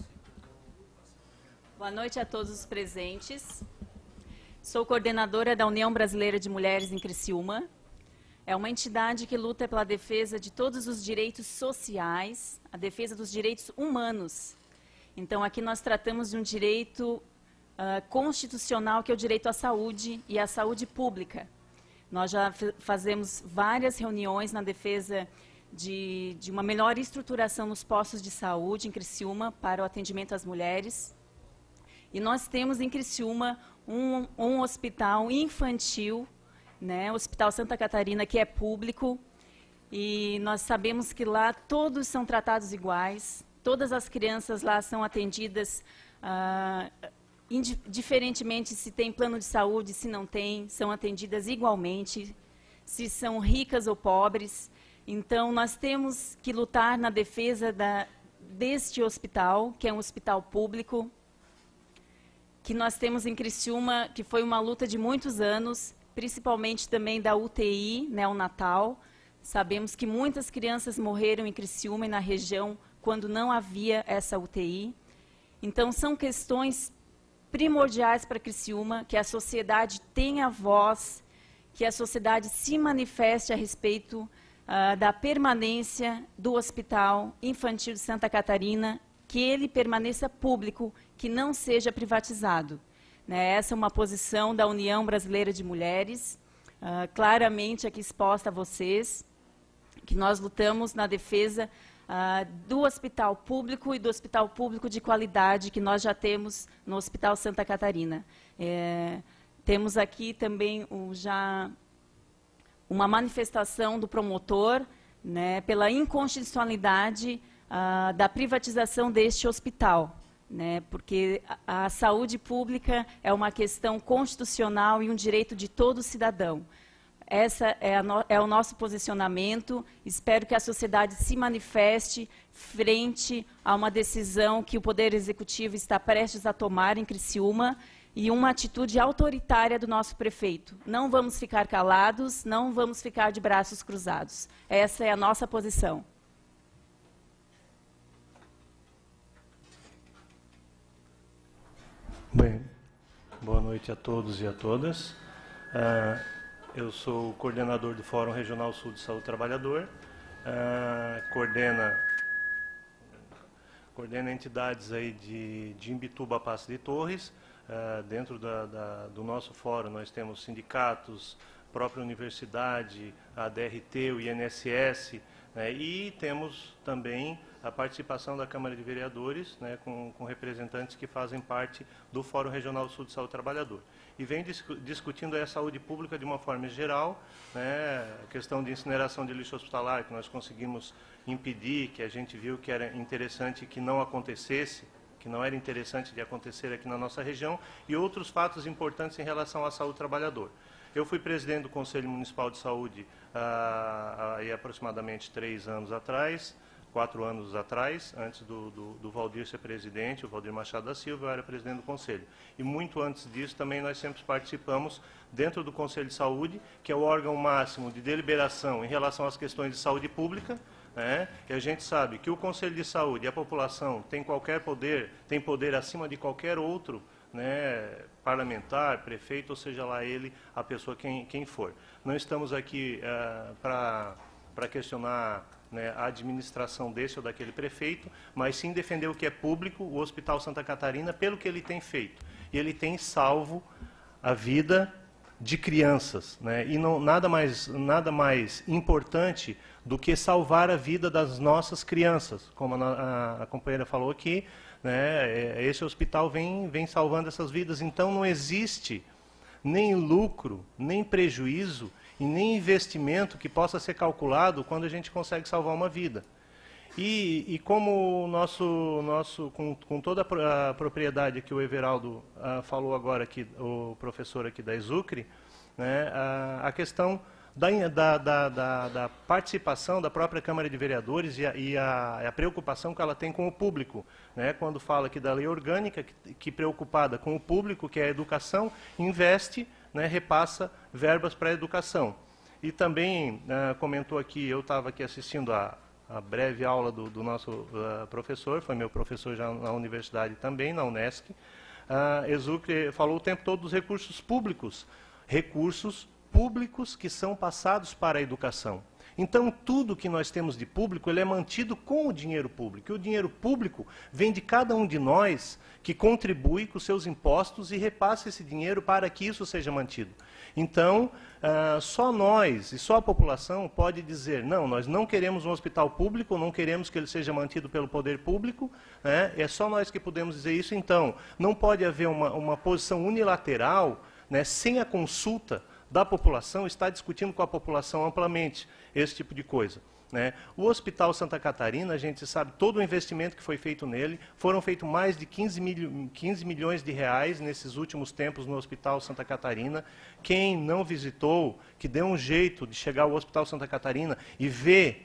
Speaker 5: Boa noite a todos os presentes. Sou coordenadora da União Brasileira de Mulheres em Criciúma. É uma entidade que luta pela defesa de todos os direitos sociais, a defesa dos direitos humanos. Então, aqui nós tratamos de um direito uh, constitucional, que é o direito à saúde e à saúde pública. Nós já fazemos várias reuniões na defesa De, de uma melhor estruturação nos postos de saúde em Criciúma para o atendimento às mulheres. E nós temos em Criciúma um, um hospital infantil, né, o Hospital Santa Catarina, que é público, e nós sabemos que lá todos são tratados iguais, todas as crianças lá são atendidas ah, diferentemente se tem plano de saúde, se não tem, são atendidas igualmente, se são ricas ou pobres. Então, nós temos que lutar na defesa da, deste hospital, que é um hospital público, que nós temos em Criciúma, que foi uma luta de muitos anos, principalmente também da U T I neonatal. Sabemos que muitas crianças morreram em Criciúma e na região quando não havia essa U T I. Então, são questões primordiais para Criciúma, que a sociedade tenha voz, que a sociedade se manifeste a respeito Uh, da permanência do Hospital Infantil de Santa Catarina, que ele permaneça público, que não seja privatizado. Né? Essa é uma posição da União Brasileira de Mulheres, uh, claramente aqui exposta a vocês, que nós lutamos na defesa uh, do hospital público e do hospital público de qualidade que nós já temos no Hospital Santa Catarina. É, temos aqui também o já... uma manifestação do promotor, né, pela inconstitucionalidade ah, da privatização deste hospital, né, porque a, a saúde pública é uma questão constitucional e um direito de todo cidadão. Essa é, a no, é o nosso posicionamento. Espero que a sociedade se manifeste frente a uma decisão que o Poder Executivo está prestes a tomar em Criciúma e uma atitude autoritária do nosso prefeito. Não vamos ficar calados, não vamos ficar de braços cruzados. Essa é a nossa posição.
Speaker 6: Bem, boa noite a todos e a todas. Uh, eu sou o coordenador do Fórum Regional Sul de Saúde do Trabalhador. Uh, coordena, coordena entidades aí de, de Imbituba a Passo de Torres. Uh, dentro da, da, do nosso fórum nós temos sindicatos, própria universidade, a D R T, o I N S S, né, e temos também a participação da Câmara de Vereadores, né, com, com representantes que fazem parte do Fórum Regional Sul de Saúde do Trabalhador. E vem discu discutindo a saúde pública de uma forma geral, né, a questão de incineração de lixo hospitalar, que nós conseguimos impedir, que a gente viu que era interessante que não acontecesse, que não era interessante de acontecer aqui na nossa região, e outros fatos importantes em relação à saúde do trabalhador. Eu fui presidente do Conselho Municipal de Saúde há, há aproximadamente três anos atrás, quatro anos atrás, antes do, do, do Valdir ser presidente, o Valdir Machado da Silva, eu era presidente do Conselho. E muito antes disso, também nós sempre participamos dentro do Conselho de Saúde, que é o órgão máximo de deliberação em relação às questões de saúde pública, né? E a gente sabe que o Conselho de Saúde e a população tem qualquer poder, tem poder acima de qualquer outro, né, parlamentar, prefeito, ou seja lá ele, a pessoa quem, quem for. Não estamos aqui uh, para questionar, né, a administração desse ou daquele prefeito, mas sim defender o que é público, o Hospital Santa Catarina, pelo que ele tem feito. E ele tem salvo a vida de crianças, né? E não, nada mais, nada mais importante do que salvar a vida das nossas crianças, como a, a, a companheira falou aqui, né? Esse hospital vem, vem salvando essas vidas, então não existe nem lucro, nem prejuízo e nem investimento que possa ser calculado quando a gente consegue salvar uma vida. E, e como o nosso, nosso com, com toda a propriedade que o Everaldo ah, falou agora, aqui, o professor aqui da Exucre, né, a, a questão da, da, da, da, da participação da própria Câmara de Vereadores e a, e a, a preocupação que ela tem com o público. Né, quando fala aqui da lei orgânica, que, que preocupada com o público, que é a educação, investe, né, repassa verbas para a educação. E também ah, comentou aqui, eu estava aqui assistindo a a breve aula do, do nosso uh, professor, foi meu professor já na universidade também, na Unesc. Uh, Exucre falou o tempo todo dos recursos públicos, recursos públicos que são passados para a educação. Então, tudo que nós temos de público, ele é mantido com o dinheiro público. E o dinheiro público vem de cada um de nós que contribui com seus impostos e repassa esse dinheiro para que isso seja mantido. Então, uh, só nós e só a população pode dizer, não, nós não queremos um hospital público, não queremos que ele seja mantido pelo poder público, né? É só nós que podemos dizer isso. Então, não pode haver uma, uma posição unilateral, né, sem a consulta da população, está discutindo com a população amplamente esse tipo de coisa. Né? O Hospital Santa Catarina, a gente sabe todo o investimento que foi feito nele, foram feitos mais de quinze milhões de reais nesses últimos tempos no Hospital Santa Catarina. Quem não visitou, que dê um jeito de chegar ao Hospital Santa Catarina e ver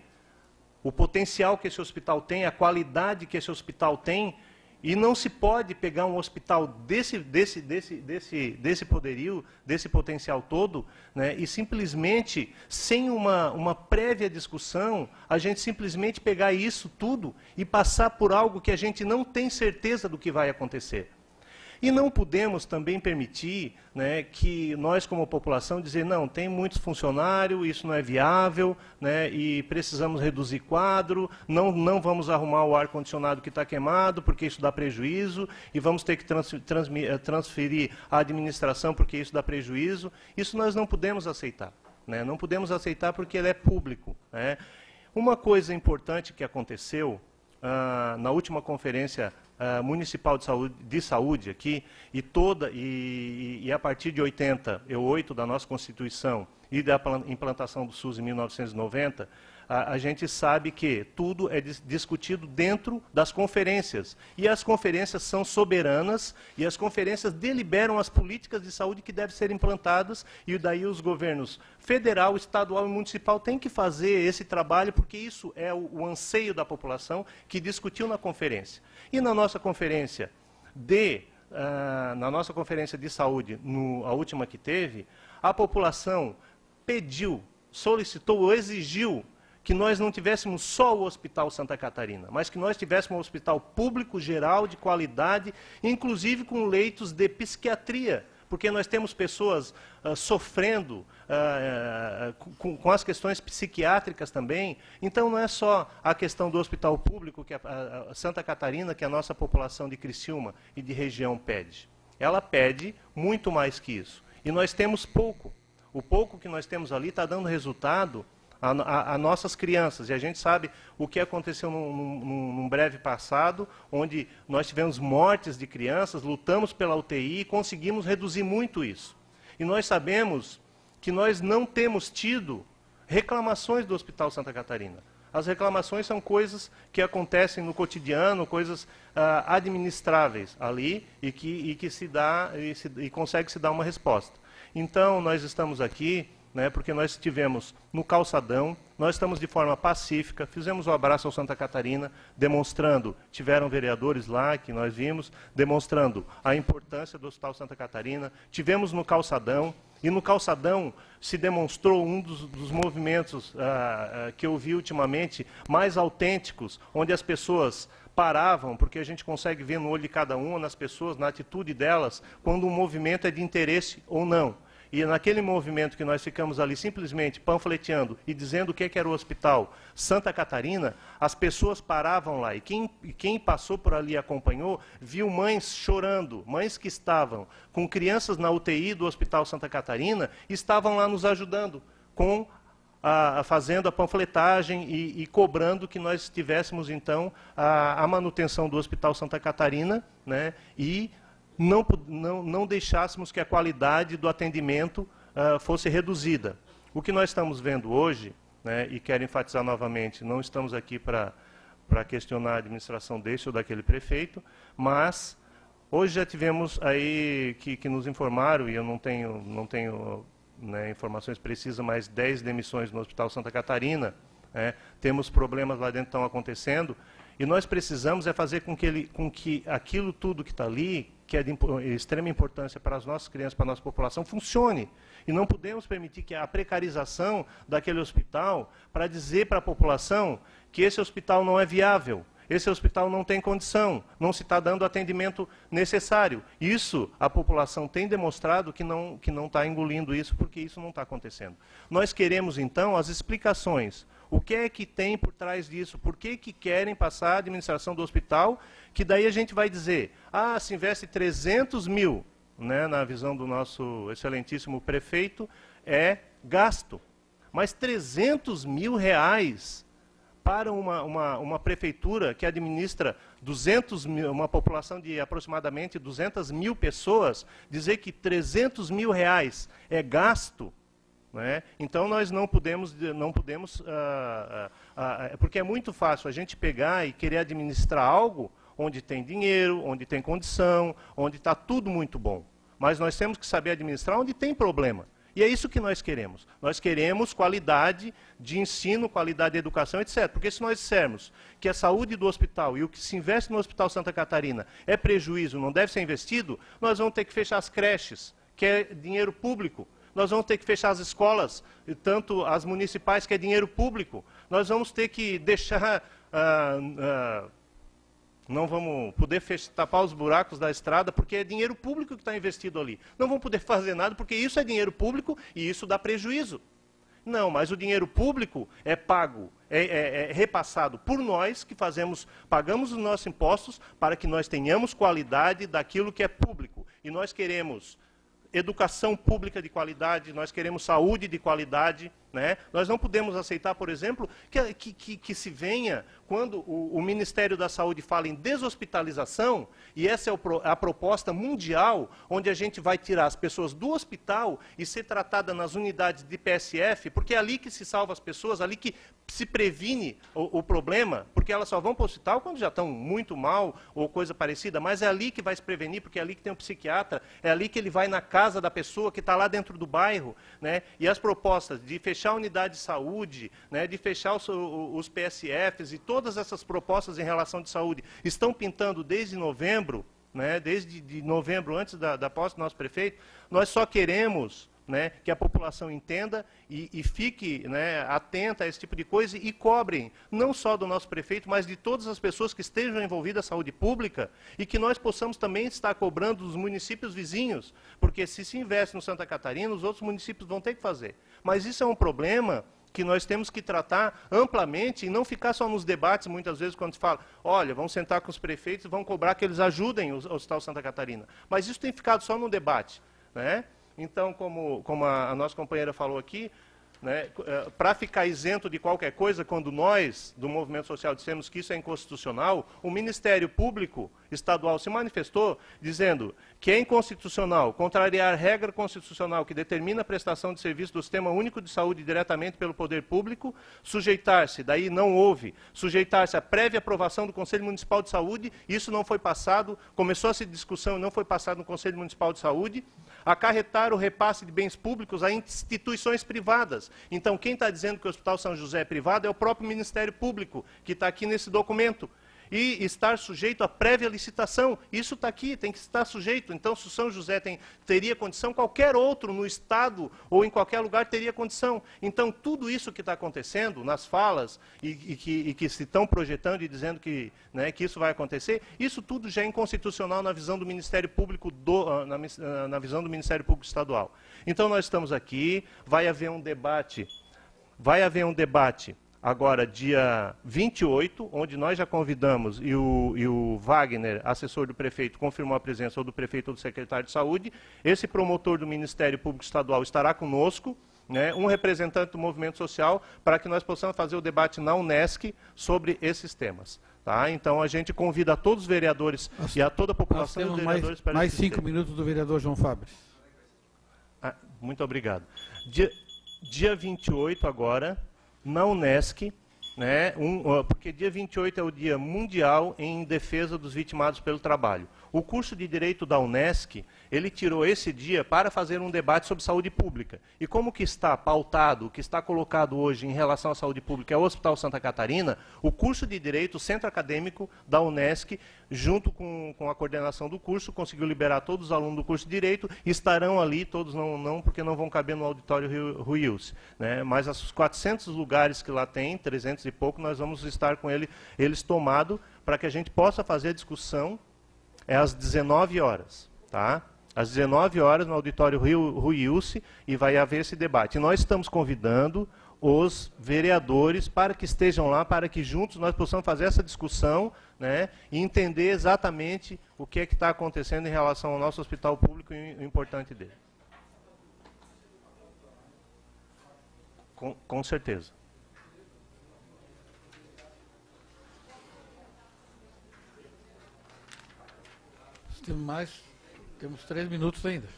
Speaker 6: o potencial que esse hospital tem, a qualidade que esse hospital tem, e não se pode pegar um hospital desse, desse, desse, desse, desse poderio, desse potencial todo, né, e simplesmente, sem uma, uma prévia discussão, a gente simplesmente pegar isso tudo e passar por algo que a gente não tem certeza do que vai acontecer. E não podemos também permitir, né, que nós, como população, dizer, não, tem muitos funcionários, isso não é viável, né, e precisamos reduzir quadro, não, não vamos arrumar o ar-condicionado que está queimado, porque isso dá prejuízo, e vamos ter que trans, trans, transferir a administração, porque isso dá prejuízo. Isso nós não podemos aceitar. Né, não podemos aceitar porque ele é público. Né. Uma coisa importante que aconteceu ah, na última conferência Uh, municipal de saúde, de saúde aqui, e, toda, e, e a partir de oitenta e oito da nossa Constituição e da implantação do SUS em mil novecentos e noventa, a, a gente sabe que tudo é dis discutido dentro das conferências. E as conferências são soberanas e as conferências deliberam as políticas de saúde que devem ser implantadas, e daí os governos federal, estadual e municipal têm que fazer esse trabalho, porque isso é o, o anseio da população que discutiu na conferência. E na nossa conferência de, uh, na nossa conferência de saúde, no, a última que teve, a população pediu, solicitou, exigiu que nós não tivéssemos só o Hospital Santa Catarina, mas que nós tivéssemos um hospital público, geral, de qualidade, inclusive com leitos de psiquiatria, porque nós temos pessoas uh, sofrendo uh, uh, com, com as questões psiquiátricas também. Então, não é só a questão do hospital público, que a, a Santa Catarina, que a nossa população de Criciúma e de região pede. Ela pede muito mais que isso. E nós temos pouco. O pouco que nós temos ali está dando resultado a, a, a nossas crianças. E a gente sabe o que aconteceu num, num, num breve passado, onde nós tivemos mortes de crianças, lutamos pela U T I e conseguimos reduzir muito isso. E nós sabemos que nós não temos tido reclamações do Hospital Santa Catarina. As reclamações são coisas que acontecem no cotidiano, coisas ah, administráveis ali e que, e que se dá e, se, e consegue se dar uma resposta. Então, nós estamos aqui, né, porque nós estivemos no calçadão, nós estamos de forma pacífica, fizemos o abraço ao Santa Catarina, demonstrando, tiveram vereadores lá, que nós vimos, demonstrando a importância do Hospital Santa Catarina, tivemos no calçadão, e no calçadão se demonstrou um dos, dos movimentos ah, ah, que eu vi ultimamente mais autênticos, onde as pessoas paravam, porque a gente consegue ver no olho de cada uma, nas pessoas, na atitude delas, quando um movimento é de interesse ou não. E naquele movimento que nós ficamos ali simplesmente panfleteando e dizendo o que era o Hospital Santa Catarina, as pessoas paravam lá. E quem, quem passou por ali e acompanhou, viu mães chorando, mães que estavam com crianças na U T I do Hospital Santa Catarina, estavam lá nos ajudando, com a, a, fazendo a panfletagem e, e cobrando que nós tivéssemos, então, a, a manutenção do Hospital Santa Catarina, né, e Não, não, não deixássemos que a qualidade do atendimento uh, fosse reduzida. O que nós estamos vendo hoje, né, e quero enfatizar novamente, não estamos aqui para para questionar a administração desse ou daquele prefeito, mas hoje já tivemos aí que, que nos informaram, e eu não tenho, não tenho né, informações precisas, mas dez demissões no Hospital Santa Catarina, né, temos problemas lá dentro que estão acontecendo, e nós precisamos é fazer com que, ele, com que aquilo tudo que está ali, que é de extrema importância para as nossas crianças, para a nossa população, funcione. E não podemos permitir que a precarização daquele hospital para dizer para a população que esse hospital não é viável, esse hospital não tem condição, não se está dando o atendimento necessário. Isso a população tem demonstrado que não que não está engolindo isso, porque isso não está acontecendo. Nós queremos, então, as explicações. O que é que tem por trás disso? Por que que querem passar a administração do hospital? Que daí a gente vai dizer, ah, se investe trezentos mil, né, na visão do nosso excelentíssimo prefeito, é gasto. Mas trezentos mil reais para uma, uma, uma prefeitura que administra duzentos mil, uma população de aproximadamente duzentas mil pessoas, dizer que trezentos mil reais é gasto, né? Então, nós não podemos, não podemos ah, ah, ah, porque é muito fácil a gente pegar e querer administrar algo onde tem dinheiro, onde tem condição, onde está tudo muito bom. Mas nós temos que saber administrar onde tem problema. E é isso que nós queremos. Nós queremos qualidade de ensino, qualidade de educação, etcétera. Porque se nós dissermos que a saúde do hospital e o que se investe no Hospital Santa Catarina é prejuízo, não deve ser investido, nós vamos ter que fechar as creches, que é dinheiro público. Nós vamos ter que fechar as escolas, tanto as municipais, que é dinheiro público. Nós vamos ter que deixar... Ah, ah, não vamos poder fechar, tapar os buracos da estrada, porque é dinheiro público que está investido ali. Não vamos poder fazer nada, porque isso é dinheiro público e isso dá prejuízo. Não, mas o dinheiro público é pago, é, é, é repassado por nós, que fazemos, pagamos os nossos impostos para que nós tenhamos qualidade daquilo que é público. E nós queremos educação pública de qualidade, nós queremos saúde de qualidade, né? né? Nós não podemos aceitar, por exemplo, que, que, que, que se venha, quando o, o Ministério da Saúde fala em deshospitalização, e essa é o, a proposta mundial, onde a gente vai tirar as pessoas do hospital e ser tratada nas unidades de P S F, porque é ali que se salva as pessoas, ali que se previne o, o problema, porque elas só vão para o hospital quando já estão muito mal ou coisa parecida, mas é ali que vai se prevenir, porque é ali que tem um psiquiatra, é ali que ele vai na casa da pessoa que está lá dentro do bairro, né? E as propostas de fechar a unidade de saúde, né, de fechar os, os P S Fs e todas essas propostas em relação de saúde estão pintando desde novembro, né, desde de novembro, antes da, da posse do nosso prefeito. Nós só queremos, né, que a população entenda e, e fique, né, atenta a esse tipo de coisa e cobrem, não só do nosso prefeito, mas de todas as pessoas que estejam envolvidas na saúde pública e que nós possamos também estar cobrando dos municípios vizinhos, porque se se investe no Santa Catarina, os outros municípios vão ter que fazer. Mas isso é um problema que nós temos que tratar amplamente e não ficar só nos debates, muitas vezes, quando se fala, olha, vamos sentar com os prefeitos e vão cobrar que eles ajudem o Hospital Santa Catarina. Mas isso tem ficado só no debate, né? Então, como, como a, a nossa companheira falou aqui, né, para ficar isento de qualquer coisa, quando nós, do movimento social, dissemos que isso é inconstitucional, o Ministério Público Estadual se manifestou dizendo que é inconstitucional contrariar regra constitucional que determina a prestação de serviço do Sistema Único de Saúde diretamente pelo poder público, sujeitar-se, daí não houve, sujeitar-se à prévia aprovação do Conselho Municipal de Saúde, isso não foi passado, começou essa discussão e não foi passado no Conselho Municipal de Saúde, acarretar o repasse de bens públicos a instituições privadas. Então, quem está dizendo que o Hospital São José é privado é o próprio Ministério Público, que está aqui nesse documento. E estar sujeito à prévia licitação. Isso está aqui, tem que estar sujeito. Então, se o São José tem, teria condição, qualquer outro no Estado ou em qualquer lugar teria condição. Então, tudo isso que está acontecendo nas falas e, e, que, e que se estão projetando e dizendo que, né, que isso vai acontecer, isso tudo já é inconstitucional na visão do Ministério Público, do, na, na visão do Ministério Público Estadual. Então, nós estamos aqui, vai haver um debate, vai haver um debate agora, dia vinte e oito, onde nós já convidamos, e o, e o Wagner, assessor do prefeito, confirmou a presença ou do prefeito ou do secretário de saúde. Esse promotor do Ministério Público Estadual estará conosco, né, um representante do movimento social, para que nós possamos fazer o debate na Unesc sobre esses temas. Tá? Então, a gente convida a todos os vereadores nós, e a toda a população dos vereadores
Speaker 1: mais, para mais cinco minutos do vereador João Fabres.
Speaker 6: Ah, muito obrigado. Dia, dia vinte e oito, agora, na Unesc, né, um, porque dia vinte e oito é o Dia Mundial em Defesa dos Vitimados pelo Trabalho. O curso de Direito da Unesc, ele tirou esse dia para fazer um debate sobre saúde pública. E como que está pautado, o que está colocado hoje em relação à saúde pública é o Hospital Santa Catarina, o curso de Direito, o Centro Acadêmico da Unesc, junto com, com a coordenação do curso, conseguiu liberar todos os alunos do curso de Direito, e estarão ali, todos não, não porque não vão caber no auditório Rui Ilse, né? Mas os quatrocentos lugares que lá tem, trezentos e pouco, nós vamos estar com ele, eles tomados, para que a gente possa fazer a discussão. É às dezenove horas, tá? Às dezenove horas, no auditório Rui Ilse, e vai haver esse debate. E nós estamos convidando os vereadores para que estejam lá, para que juntos nós possamos fazer essa discussão, né, e entender exatamente o que é que está acontecendo em relação ao nosso hospital público e o importante dele. Com, com certeza.
Speaker 1: Temos mais, temos três minutos ainda.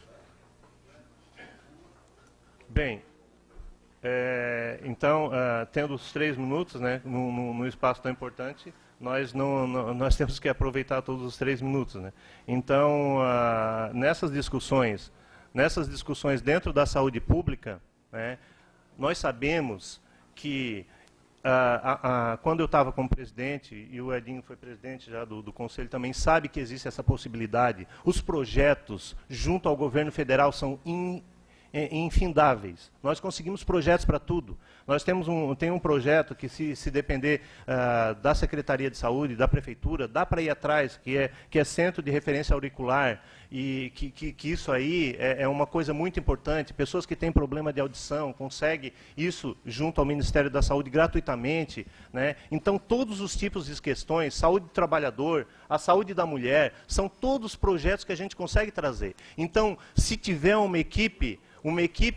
Speaker 6: Bem, é, então, uh, tendo os três minutos, né, num espaço tão importante, nós, não, não, nós temos que aproveitar todos os três minutos. Né? Então, uh, nessas discussões, nessas discussões dentro da saúde pública, né, nós sabemos que Ah, ah, ah, quando eu estava como presidente, e o Edinho foi presidente já do, do Conselho, também sabe que existe essa possibilidade. Os projetos junto ao governo federal são in, infindáveis. Nós conseguimos projetos para tudo. Nós temos um, tem um projeto que, se, se depender uh, da Secretaria de Saúde, da Prefeitura, dá para ir atrás, que é, que é Centro de Referência Auricular, e que, que, que isso aí é, é uma coisa muito importante. Pessoas que têm problema de audição, conseguem isso junto ao Ministério da Saúde gratuitamente. Né? Então, todos os tipos de questões, saúde do trabalhador, a saúde da mulher, são todos projetos que a gente consegue trazer. Então, se tiver uma equipe, uma equipe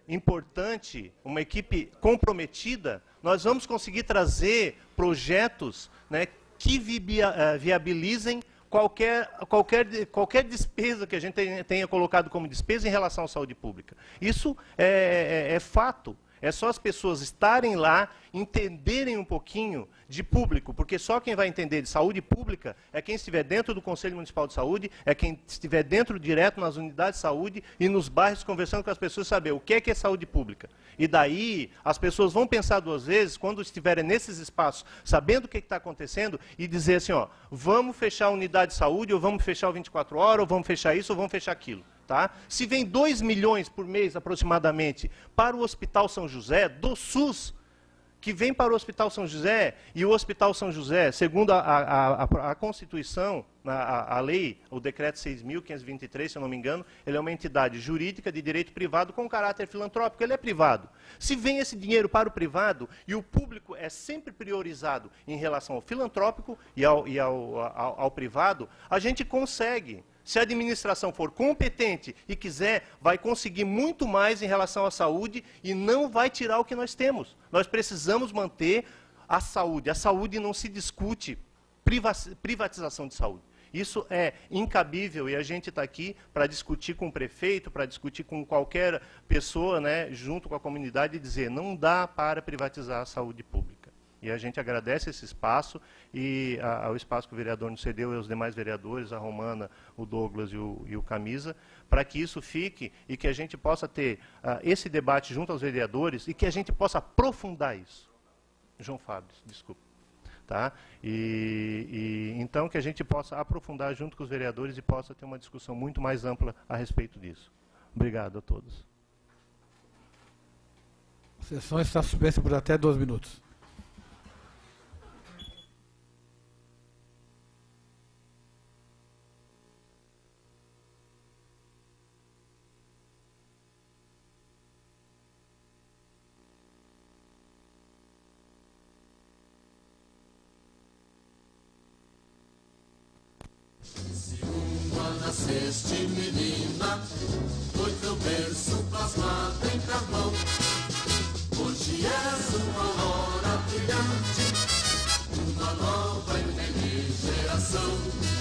Speaker 6: importante, uma equipe comprometida, nós vamos conseguir trazer projetos, né, que viabilizem qualquer, qualquer, qualquer despesa que a gente tenha, tenha colocado como despesa em relação à saúde pública. Isso é, é, é fato. É só as pessoas estarem lá, entenderem um pouquinho de público, porque só quem vai entender de saúde pública é quem estiver dentro do Conselho Municipal de Saúde, é quem estiver dentro direto nas unidades de saúde e nos bairros conversando com as pessoas, saber o que é que é saúde pública. E daí as pessoas vão pensar duas vezes quando estiverem nesses espaços, sabendo o que está acontecendo, e dizer assim, ó, vamos fechar a unidade de saúde, ou vamos fechar o vinte e quatro horas, ou vamos fechar isso, ou vamos fechar aquilo. Tá? Se vem dois milhões por mês, aproximadamente, para o Hospital São José, do SUS, que vem para o Hospital São José, e o Hospital São José, segundo a, a, a, a Constituição, a, a lei, o decreto seis mil quinhentos e vinte e três, se eu não me engano, ele é uma entidade jurídica de direito privado com caráter filantrópico, ele é privado. Se vem esse dinheiro para o privado, e o público é sempre priorizado em relação ao filantrópico e ao, e ao, ao, ao privado, a gente consegue. Se a administração for competente e quiser, vai conseguir muito mais em relação à saúde e não vai tirar o que nós temos. Nós precisamos manter a saúde. A saúde não se discute privatização de saúde. Isso é incabível e a gente está aqui para discutir com o prefeito, para discutir com qualquer pessoa, né, junto com a comunidade, e dizer, não dá para privatizar a saúde pública. E a gente agradece esse espaço e a, ao espaço que o vereador nos cedeu e aos demais vereadores, a Romana, o Douglas e o, e o Camisa, para que isso fique e que a gente possa ter uh, esse debate junto aos vereadores e que a gente possa aprofundar isso. João Fábio, desculpa. Tá? E, e, então, que a gente possa aprofundar junto com os vereadores e possa ter uma discussão muito mais ampla a respeito disso. Obrigado a todos.
Speaker 1: A sessão está suspensa por até dois minutos.
Speaker 4: Nasceste menina, foi teu berço plasmado em carvão. Hoje és uma aurora brilhante, uma nova e feliz geração.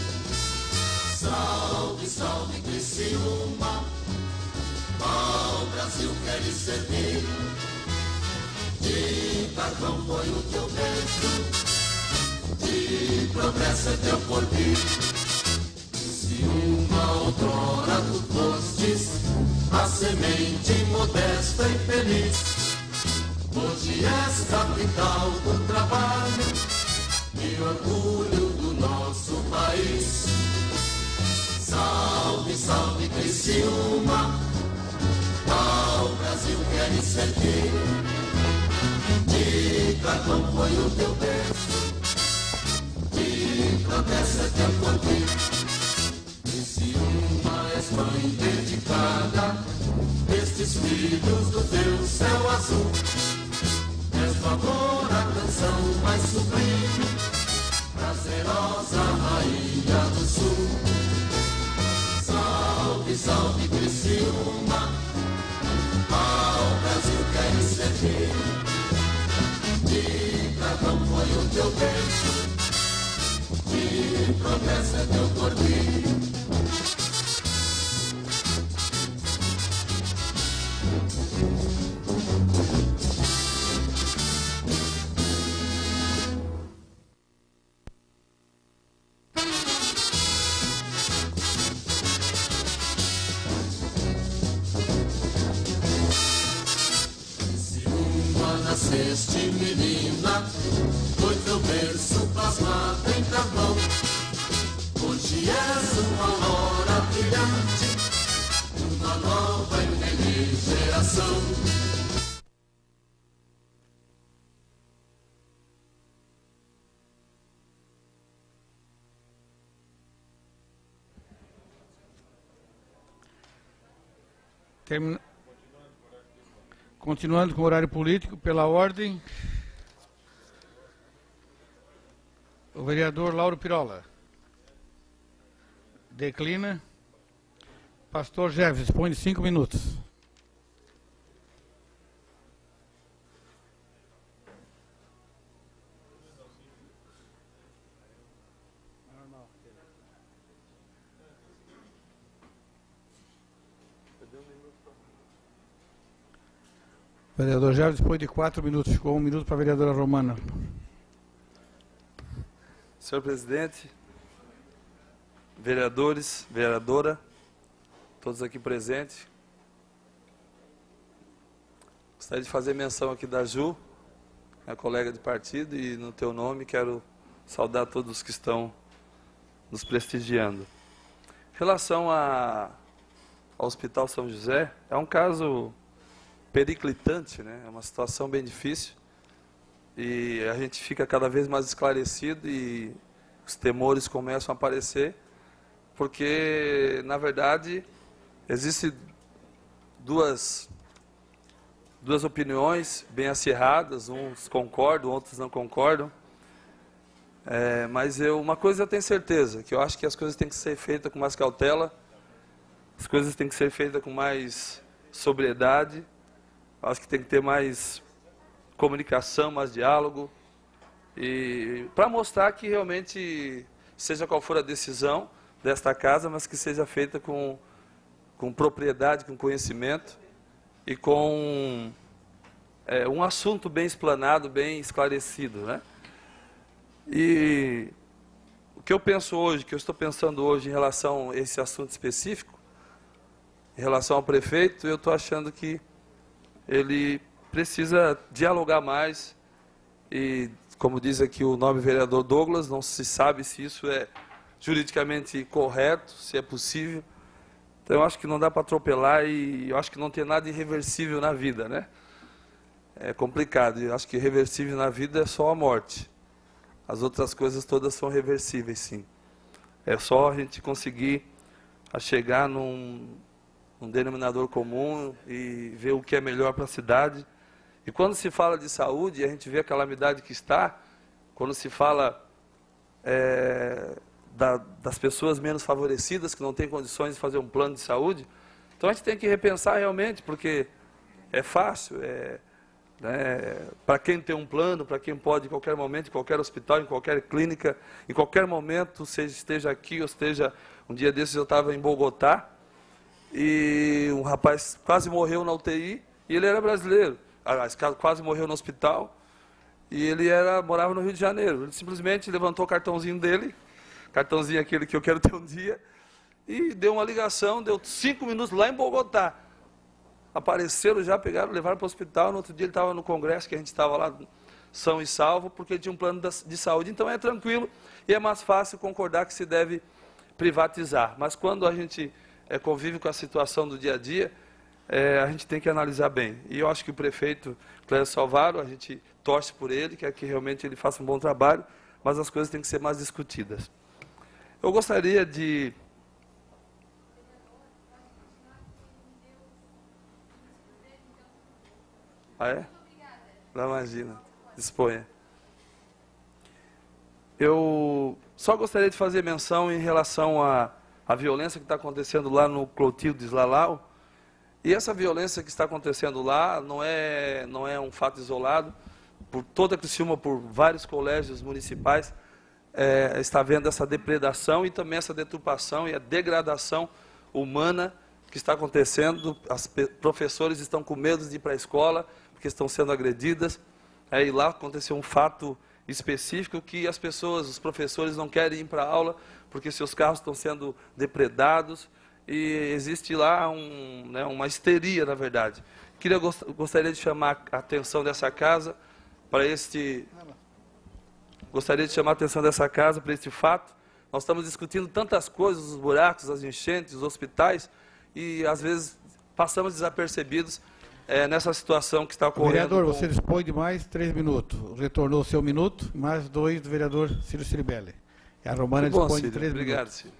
Speaker 4: Salve, salve Criciúma, ao Brasil queres servir. De carvão foi o teu berço, de progresso é teu porvir. Se uma outrora tu fostes a semente modesta e feliz, hoje és capital do trabalho e orgulho do nosso país. Salve, salve Criciúma, ao Brasil queres servir. De carvão foi o teu berço, de progresso é teu porvir. Criciúma és mãe dedicada destes filhos do teu céu azul. És do amor a canção mais sublime, prazerosa rainha do sul. Salve, salve Criciúma, ao Brasil queres servir. De carvão foi o teu berço, de progresso é teu porvir. Nasceste menina, foi teu berço plasmado em carvão. Hoje és uma aurora brilhante, uma nova e feliz geração.
Speaker 1: Termina... Continuando com o horário político, pela ordem, o vereador Lauro Pirola. Declina. Pastor Jefferson, dispõe de cinco minutos. Vereador Geraldo dispõe de quatro minutos. Ficou um minuto para a vereadora Romana.
Speaker 7: Senhor presidente, vereadores, vereadora, todos aqui presentes. Gostaria de fazer menção aqui da Ju, minha colega de partido, e no teu nome quero saudar todos que estão nos prestigiando. Em relação a, ao Hospital São José, é um caso periclitante, né? É uma situação bem difícil e a gente fica cada vez mais esclarecido e os temores começam a aparecer, porque, na verdade, existem duas, duas opiniões bem acirradas, uns concordam, outros não concordam. É, mas eu, uma coisa eu tenho certeza, que eu acho que as coisas têm que ser feitas com mais cautela, as coisas têm que ser feitas com mais sobriedade, eu acho que tem que ter mais comunicação, mais diálogo, e para mostrar que realmente, seja qual for a decisão desta casa, mas que seja feita com, com propriedade, com conhecimento e com é, um assunto bem explanado, bem esclarecido, né? E o que eu penso hoje, o que eu estou pensando hoje em relação a esse assunto específico, em relação ao prefeito, eu estou achando que ele precisa dialogar mais e, como diz aqui o nobre vereador Douglas, não se sabe se isso é juridicamente correto, se é possível. Então, eu acho que não dá para atropelar e eu acho que não tem nada irreversível na vida, né? É complicado, eu acho que irreversível na vida é só a morte. As outras coisas todas são reversíveis, sim. É só a gente conseguir a chegar num, num denominador comum e ver o que é melhor para a cidade. E quando se fala de saúde, a gente vê a calamidade que está, quando se fala é, da, das pessoas menos favorecidas, que não têm condições de fazer um plano de saúde, então a gente tem que repensar realmente, porque é fácil, é... Né, para quem tem um plano, para quem pode em qualquer momento, em qualquer hospital, em qualquer clínica, em qualquer momento, seja esteja aqui ou esteja... Um dia desses eu estava em Bogotá e um rapaz quase morreu na U T I e ele era brasileiro. Aliás, quase morreu no hospital e ele era, morava no Rio de Janeiro. Ele simplesmente levantou o cartãozinho dele, cartãozinho aquele que eu quero ter um dia, e deu uma ligação, deu cinco minutos lá em Bogotá. Apareceram já, pegaram, levaram para o hospital. No outro dia ele estava no congresso, que a gente estava lá, são e salvo, porque ele tinha um plano de saúde. Então é tranquilo e é mais fácil concordar que se deve privatizar. Mas quando a gente é, convive com a situação do dia a dia, é, a gente tem que analisar bem. E eu acho que o prefeito Clério Salvaro, a gente torce por ele, quer que realmente ele faça um bom trabalho, mas as coisas têm que ser mais discutidas. Eu gostaria de... Ah, é? Não, imagina. Disponha. Eu só gostaria de fazer menção em relação à, à violência que está acontecendo lá no Clotilde Lalau. E essa violência que está acontecendo lá não é, não é um fato isolado. Por toda a Criciúma, por vários colégios municipais, é, está havendo essa depredação e também essa deturpação e a degradação humana que está acontecendo. As professores estão com medo de ir para a escola, que estão sendo agredidas, é, e lá aconteceu um fato específico que as pessoas, os professores não querem ir para a aula porque seus carros estão sendo depredados e existe lá um, né, uma histeria, na verdade. Queria, gostaria de chamar a atenção dessa casa para este... Gostaria de chamar a atenção dessa casa para este fato. Nós estamos discutindo tantas coisas, os buracos, as enchentes, os hospitais, e às vezes passamos desapercebidos É, nessa situação que está ocorrendo.
Speaker 1: Vereador,
Speaker 7: com...
Speaker 1: você dispõe de mais três minutos. Retornou o seu minuto, mais dois do vereador Ciro Ciribelli. E a Romana
Speaker 7: bom,
Speaker 1: dispõe
Speaker 7: Ciro.
Speaker 1: de três
Speaker 7: Obrigado,
Speaker 1: minutos.
Speaker 7: Ciro.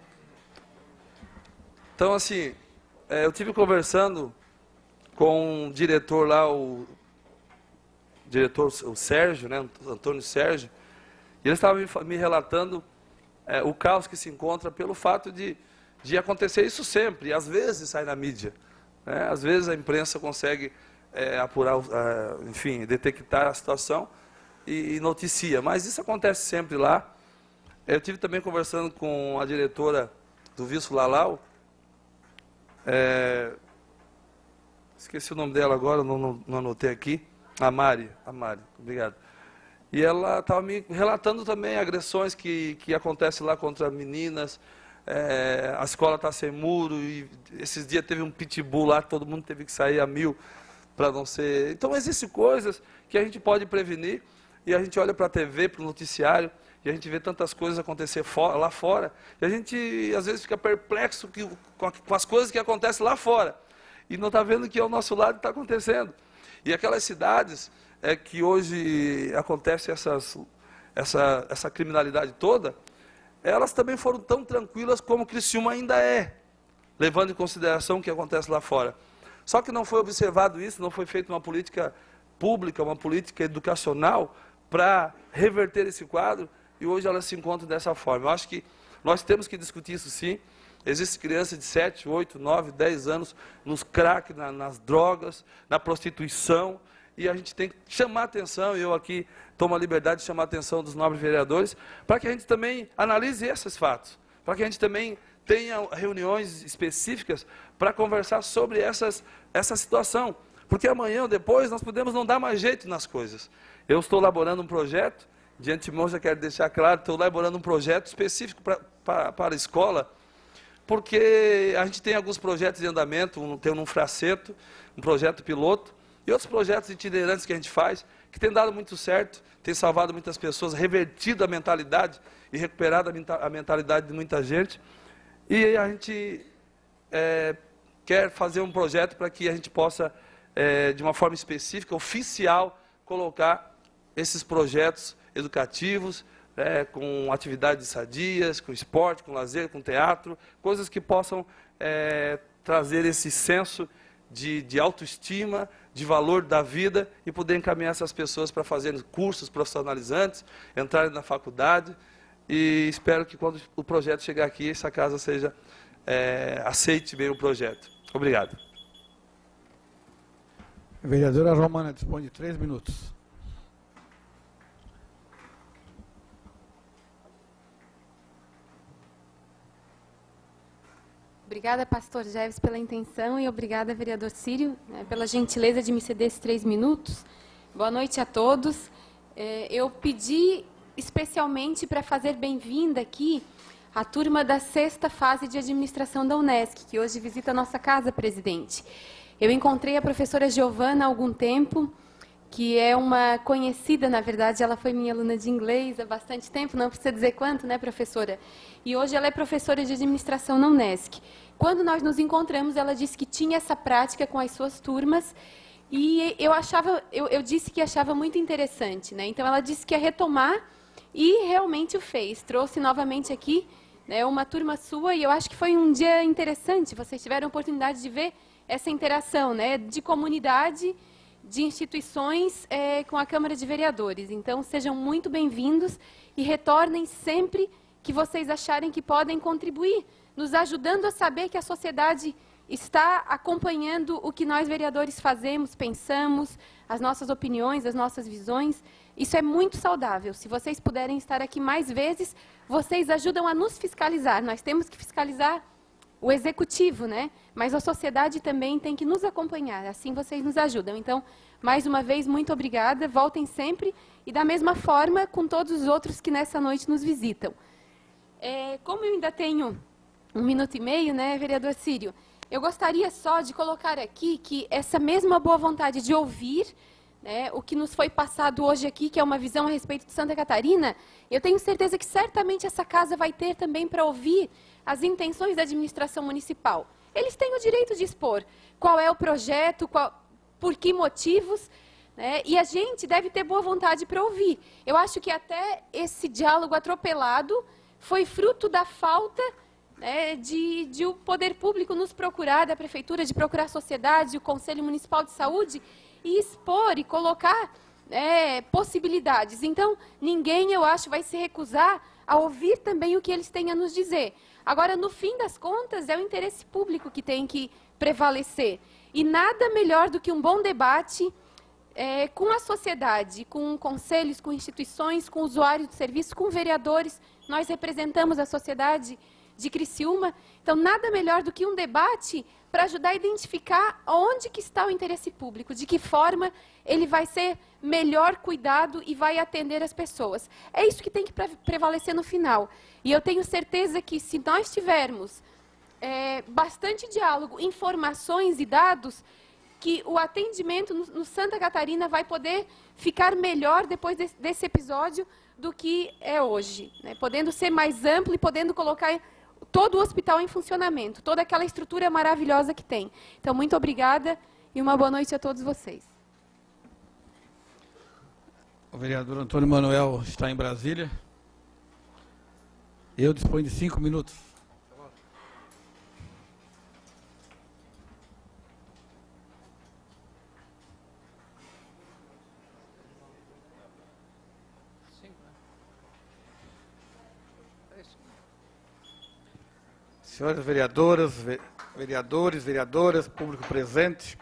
Speaker 7: Então, assim, é, eu tive conversando com o diretor lá, o diretor, o Sérgio, né, Antônio Sérgio, e ele estava me, me relatando é, o caos que se encontra pelo fato de, de acontecer isso sempre, e às vezes sai na mídia. É, às vezes a imprensa consegue é, apurar, é, enfim, detectar a situação e, e noticia, mas isso acontece sempre lá. Eu tive também conversando com a diretora do Visco Lalau, É, esqueci o nome dela agora, não, não, não anotei aqui. A Mari, a Mari, obrigado. E ela estava me relatando também agressões que, que acontecem lá contra meninas. É, a escola está sem muro, e esses dias teve um pitbull lá, todo mundo teve que sair a mil para não ser... Então, existem coisas que a gente pode prevenir, e a gente olha para a T V, para o noticiário, e a gente vê tantas coisas acontecer fora, lá fora, e a gente, às vezes, fica perplexo que, com, a, com as coisas que acontecem lá fora, e não está vendo que ao nosso lado está acontecendo. E aquelas cidades é, que hoje acontece essas, essa, essa criminalidade toda, elas também foram tão tranquilas como Criciúma ainda é, levando em consideração o que acontece lá fora. Só que não foi observado isso, não foi feita uma política pública, uma política educacional para reverter esse quadro, e hoje elas se encontram dessa forma. Eu acho que nós temos que discutir isso sim. Existem crianças de sete, oito, nove, dez anos nos crack, na, nas drogas, na prostituição, e a gente tem que chamar a atenção, e eu aqui tomo a liberdade de chamar a atenção dos nobres vereadores, para que a gente também analise esses fatos, para que a gente também tenha reuniões específicas para conversar sobre essas, essa situação, porque amanhã ou depois nós podemos não dar mais jeito nas coisas. Eu estou elaborando um projeto, de antemão já quero deixar claro, estou elaborando um projeto específico pra, pra, para a escola, porque a gente tem alguns projetos em andamento, um, tem um fraceto, um projeto piloto, e outros projetos itinerantes que a gente faz, que tem dado muito certo, tem salvado muitas pessoas, revertido a mentalidade e recuperado a mentalidade de muita gente. E a gente é, quer fazer um projeto para que a gente possa, é, de uma forma específica, oficial, colocar esses projetos educativos, é, com atividades sadias, com esporte, com lazer, com teatro, coisas que possam é, trazer esse senso de, de autoestima, de valor da vida, e poder encaminhar essas pessoas para fazerem cursos profissionalizantes, entrarem na faculdade, e espero que quando o projeto chegar aqui, essa casa seja, é, aceite bem o projeto. Obrigado.
Speaker 1: A vereadora Romana dispõe de três minutos.
Speaker 8: Obrigada, pastor Jeves, pela intenção, e obrigada, vereador Círio, né, pela gentileza de me ceder esses três minutos. Boa noite a todos. É, eu pedi especialmente para fazer bem-vinda aqui a turma da sexta fase de administração da Unesc, que hoje visita a nossa casa, presidente. Eu encontrei a professora Giovana há algum tempo, que é uma conhecida, na verdade, ela foi minha aluna de inglês há bastante tempo, não precisa dizer quanto, né, professora? E hoje ela é professora de administração na Unesc. Quando nós nos encontramos, ela disse que tinha essa prática com as suas turmas, e eu achava, eu, eu disse que achava muito interessante, né? Então ela disse que ia retomar, e realmente o fez. Trouxe novamente aqui, né, uma turma sua, e eu acho que foi um dia interessante. Vocês tiveram a oportunidade de ver essa interação, né, de comunidade, de instituições é, com a Câmara de Vereadores. Então, sejam muito bem-vindos e retornem sempre que vocês acharem que podem contribuir, nos ajudando a saber que a sociedade está acompanhando o que nós, vereadores, fazemos, pensamos, as nossas opiniões, as nossas visões. Isso é muito saudável. Se vocês puderem estar aqui mais vezes, vocês ajudam a nos fiscalizar. Nós temos que fiscalizar o executivo, né? Mas a sociedade também tem que nos acompanhar, assim vocês nos ajudam. Então, mais uma vez, muito obrigada, voltem sempre, e da mesma forma com todos os outros que nessa noite nos visitam. É, como eu ainda tenho um minuto e meio, né, vereador Círio, eu gostaria só de colocar aqui que essa mesma boa vontade de ouvir, né, o que nos foi passado hoje aqui, que é uma visão a respeito de Santa Catarina, eu tenho certeza que certamente essa casa vai ter também para ouvir as intenções da administração municipal. Eles têm o direito de expor qual é o projeto, qual, por que motivos, né? E a gente deve ter boa vontade para ouvir. Eu acho que até esse diálogo atropelado foi fruto da falta, né, de, de o poder público nos procurar, da prefeitura, de procurar a sociedade, o Conselho Municipal de Saúde, e expor e colocar, né, possibilidades. Então, ninguém, eu acho, vai se recusar a ouvir também o que eles têm a nos dizer. Agora, no fim das contas, é o interesse público que tem que prevalecer. E nada melhor do que um bom debate é, com a sociedade, com conselhos, com instituições, com usuários do serviço, com vereadores. Nós representamos a sociedade de Criciúma. Então, nada melhor do que um debate para ajudar a identificar onde que está o interesse público, de que forma ele vai ser melhor cuidado e vai atender as pessoas. É isso que tem que prevalecer no final. E eu tenho certeza que, se nós tivermos é, bastante diálogo, informações e dados, que o atendimento no, no Santa Catarina vai poder ficar melhor depois desse, desse episódio do que é hoje, né? Podendo ser mais amplo e podendo colocar todo o hospital em funcionamento, toda aquela estrutura maravilhosa que tem. Então, muito obrigada e uma boa noite a todos vocês.
Speaker 1: O vereador Antônio Manuel está em Brasília. Eu disponho de cinco minutos. Senhoras vereadoras, vereadores, vereadoras, público presente,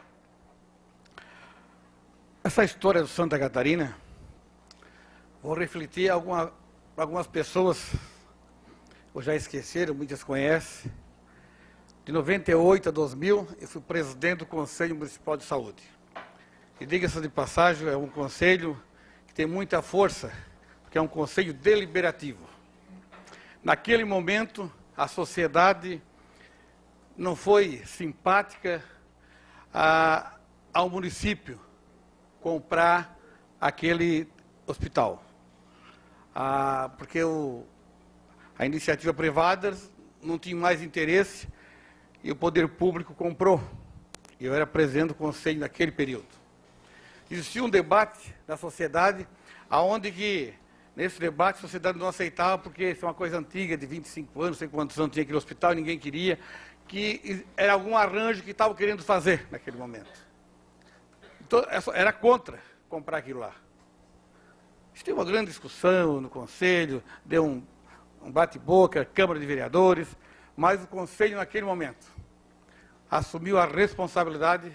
Speaker 1: essa história do Santa Catarina, vou refletir alguma, algumas pessoas, ou já esqueceram, muitas conhecem. De noventa e oito a dois mil, eu fui presidente do Conselho Municipal de Saúde. E diga-se de passagem, é um conselho que tem muita força, porque é um conselho deliberativo. Naquele momento, a sociedade não foi simpática a, ao município comprar aquele hospital. Ah, porque o, a iniciativa privada não tinha mais interesse e o poder público comprou. Eu era presidente do conselho naquele período. Existia um debate na sociedade, aonde que nesse debate, a sociedade não aceitava, porque isso é uma coisa antiga, de vinte e cinco anos, não sei quantos anos tinha aquele hospital, e ninguém queria, que era algum arranjo que estavam querendo fazer naquele momento. Então, era contra comprar aquilo lá. Isso teve uma grande discussão no Conselho, deu um, um bate-boca, Câmara de Vereadores, mas o Conselho, naquele momento, assumiu a responsabilidade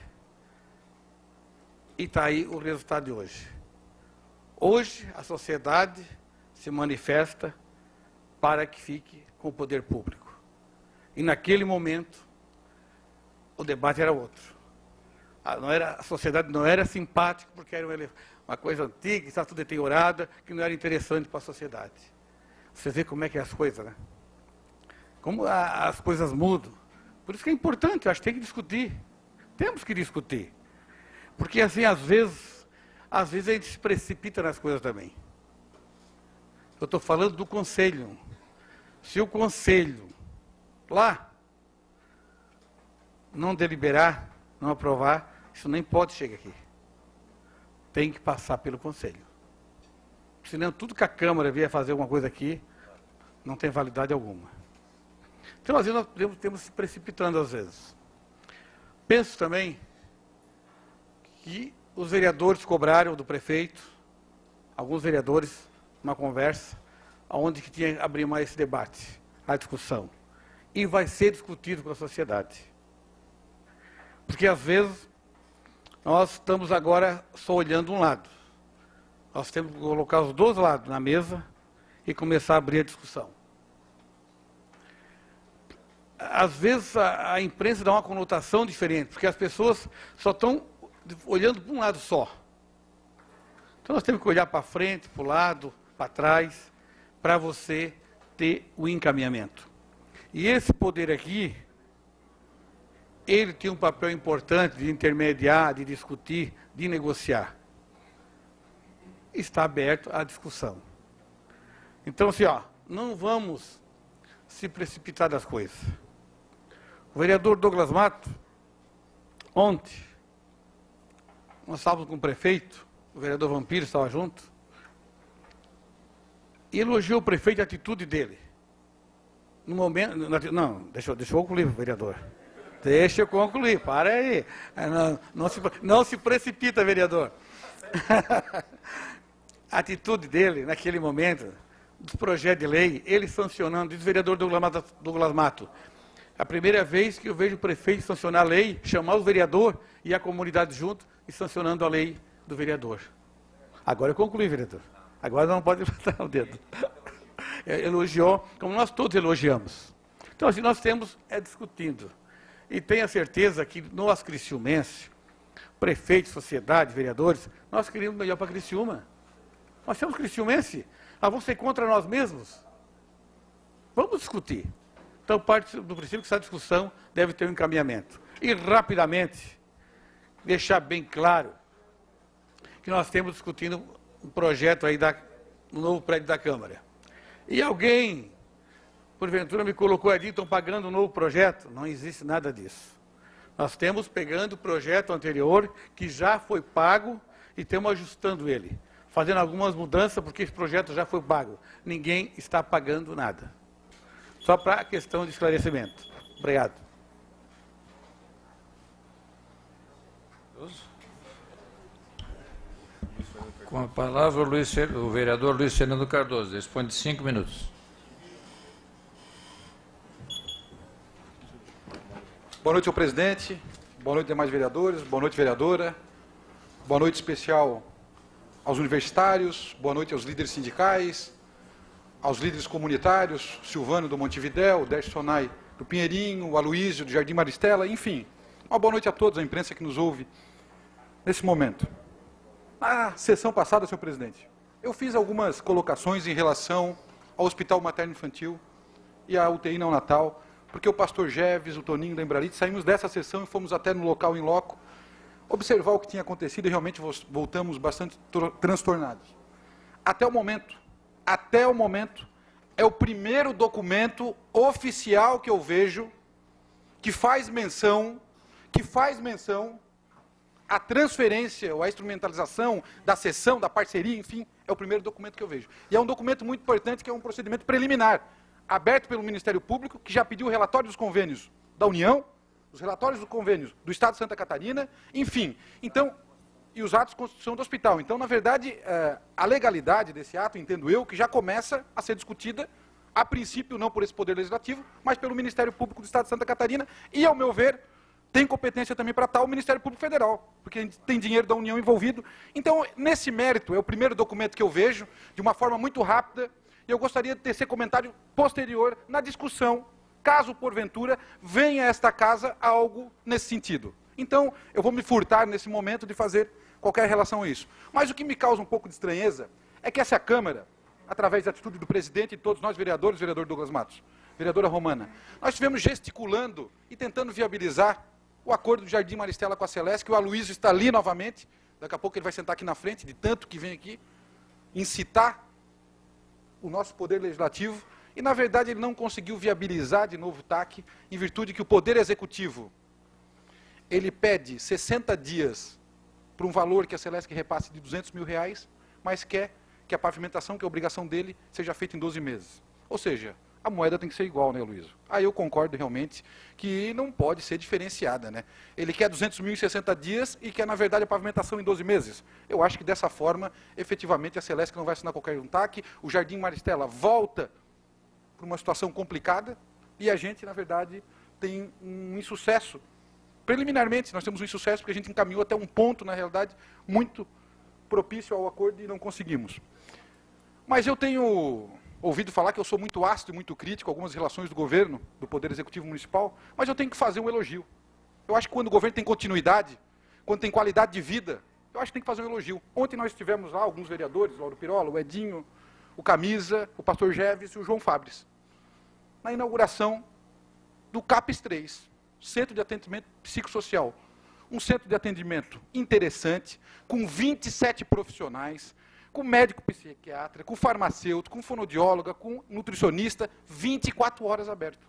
Speaker 1: e está aí o resultado de hoje. Hoje, a sociedade se manifesta para que fique com o poder público. E, naquele momento, o debate era outro. A, não era, a sociedade não era simpática, porque era uma, uma coisa antiga, estava tudo deteriorada, que não era interessante para a sociedade. Você vê como é que é as coisas, né? Como a, as coisas mudam. Por isso que é importante, eu acho que tem que discutir. Temos que discutir. Porque, assim, às vezes... Às vezes a gente se precipita nas coisas também. Eu estou falando do conselho. Se o conselho, lá, não deliberar, não aprovar, isso nem pode chegar aqui. Tem que passar pelo conselho. Senão tudo que a Câmara vier fazer alguma coisa aqui, não tem validade alguma. Então, às vezes, nós temos, temos se precipitando, às vezes. Penso também que os vereadores cobraram do prefeito, alguns vereadores, uma conversa, onde que tinha que abrir mais esse debate, a discussão. E vai ser discutido com a sociedade. Porque, às vezes, nós estamos agora só olhando um lado. Nós temos que colocar os dois lados na mesa e começar a abrir a discussão. Às vezes, a, a imprensa dá uma conotação diferente, porque as pessoas só estão olhando para um lado só. Então, nós temos que olhar para frente, para o lado, para trás, para você ter o encaminhamento. E esse poder aqui, ele tem um papel importante de intermediar, de discutir, de negociar. Está aberto à discussão. Então, assim, ó, não vamos se precipitar das coisas. O vereador Douglas Mato, ontem, nós estávamos com o prefeito, o vereador Vampiro estava junto, e elogiou o prefeito e a atitude dele. No momento... Não, deixa, deixa eu concluir, vereador. Deixa eu concluir, para aí. Não, não, se, não se precipita, vereador. A atitude dele, naquele momento, dos projetos de lei, ele sancionando, diz o vereador Douglas Mato, Douglas Mato, a primeira vez que eu vejo o prefeito sancionar a lei, chamar o vereador e a comunidade junto, e sancionando a lei do vereador. Agora eu concluí, vereador. Agora não pode levantar o dedo. Elogiou, como nós todos elogiamos. Então, assim, nós temos é discutindo. E tenha certeza que nós, criciumenses, prefeito, sociedade, vereadores, nós queremos melhor para Criciúma. Nós somos criciumenses. Nós vamos ser contra nós mesmos. Vamos discutir. Então, parte do princípio que essa discussão deve ter um encaminhamento. E, rapidamente, deixar bem claro que nós temos discutindo um projeto aí da, no novo prédio da Câmara. E alguém, porventura, me colocou ali, estão pagando um novo projeto. Não existe nada disso. Nós temos pegando o projeto anterior, que já foi pago, e estamos ajustando ele. Fazendo algumas mudanças, porque esse projeto já foi pago. Ninguém está pagando nada. Só para a questão de esclarecimento. Obrigado.
Speaker 2: Com a palavra, o, Luiz, o vereador Luiz Fernando Cardoso. Dispõe de cinco minutos.
Speaker 9: Boa noite ao presidente, boa noite demais vereadores, boa noite vereadora, boa noite especial aos universitários, boa noite aos líderes sindicais, aos líderes comunitários, Silvano do Montevidéu, Décio Sonai do Pinheirinho, o Aloísio do Jardim Maristela, enfim, uma boa noite a todos, a imprensa que nos ouve nesse momento. Na sessão passada, senhor presidente, eu fiz algumas colocações em relação ao Hospital Materno Infantil e à U T I neonatal, porque o pastor Jeves, o Toninho da Embralite, saímos dessa sessão e fomos até no local em loco, observar o que tinha acontecido e realmente voltamos bastante transtornados. Até o momento, até o momento, é o primeiro documento oficial que eu vejo que faz menção, que faz menção à transferência ou à instrumentalização da sessão, da parceria, enfim, é o primeiro documento que eu vejo. E é um documento muito importante, que é um procedimento preliminar, aberto pelo Ministério Público, que já pediu o relatório dos convênios da União, os relatórios dos convênios do Estado de Santa Catarina, enfim. Então, e os atos de constituição do hospital. Então, na verdade, a legalidade desse ato, entendo eu, que já começa a ser discutida, a princípio não por esse Poder Legislativo, mas pelo Ministério Público do Estado de Santa Catarina, e, ao meu ver, tem competência também para tal o Ministério Público Federal, porque tem dinheiro da União envolvido. Então, nesse mérito, é o primeiro documento que eu vejo, de uma forma muito rápida, e eu gostaria de tecer comentário posterior na discussão, caso, porventura, venha a esta casa algo nesse sentido. Então, eu vou me furtar nesse momento de fazer qualquer relação a isso. Mas o que me causa um pouco de estranheza é que essa Câmara, através da atitude do presidente e todos nós vereadores, vereador Douglas Matos, vereadora Romana, nós estivemos gesticulando e tentando viabilizar o acordo do Jardim Maristela com a Celeste, que o Aloísio está ali novamente, daqui a pouco ele vai sentar aqui na frente, de tanto que vem aqui, incitar o nosso Poder Legislativo, e, na verdade, ele não conseguiu viabilizar de novo o T A C, em virtude que o Poder Executivo, ele pede sessenta dias para um valor que a Celeste repasse de duzentos mil reais, mas quer que a pavimentação, que é a obrigação dele, seja feita em doze meses. Ou seja, a moeda tem que ser igual, né, Luísio? Aí eu concordo realmente que não pode ser diferenciada, né? Ele quer duzentos mil em sessenta dias e quer, na verdade, a pavimentação em doze meses. Eu acho que dessa forma, efetivamente, a Celeste não vai assinar qualquer um T A C, o Jardim Maristela volta para uma situação complicada e a gente, na verdade, tem um insucesso. Preliminarmente, nós temos um insucesso porque a gente encaminhou até um ponto, na realidade, muito propício ao acordo e não conseguimos. Mas eu tenho ouvido falar que eu sou muito ácido e muito crítico a algumas relações do governo, do Poder Executivo Municipal, mas eu tenho que fazer um elogio. Eu acho que quando o governo tem continuidade, quando tem qualidade de vida, eu acho que tem que fazer um elogio. Ontem nós tivemos lá alguns vereadores, Lauro Pirola, o Edinho, o Camisa, o pastor Jeves e o João Fabres, na inauguração do CAPES três, Centro de Atendimento Psicossocial. Um centro de atendimento interessante, com vinte e sete profissionais, com médico psiquiatra, com farmacêutico, com fonoaudióloga, com nutricionista, vinte e quatro horas aberto.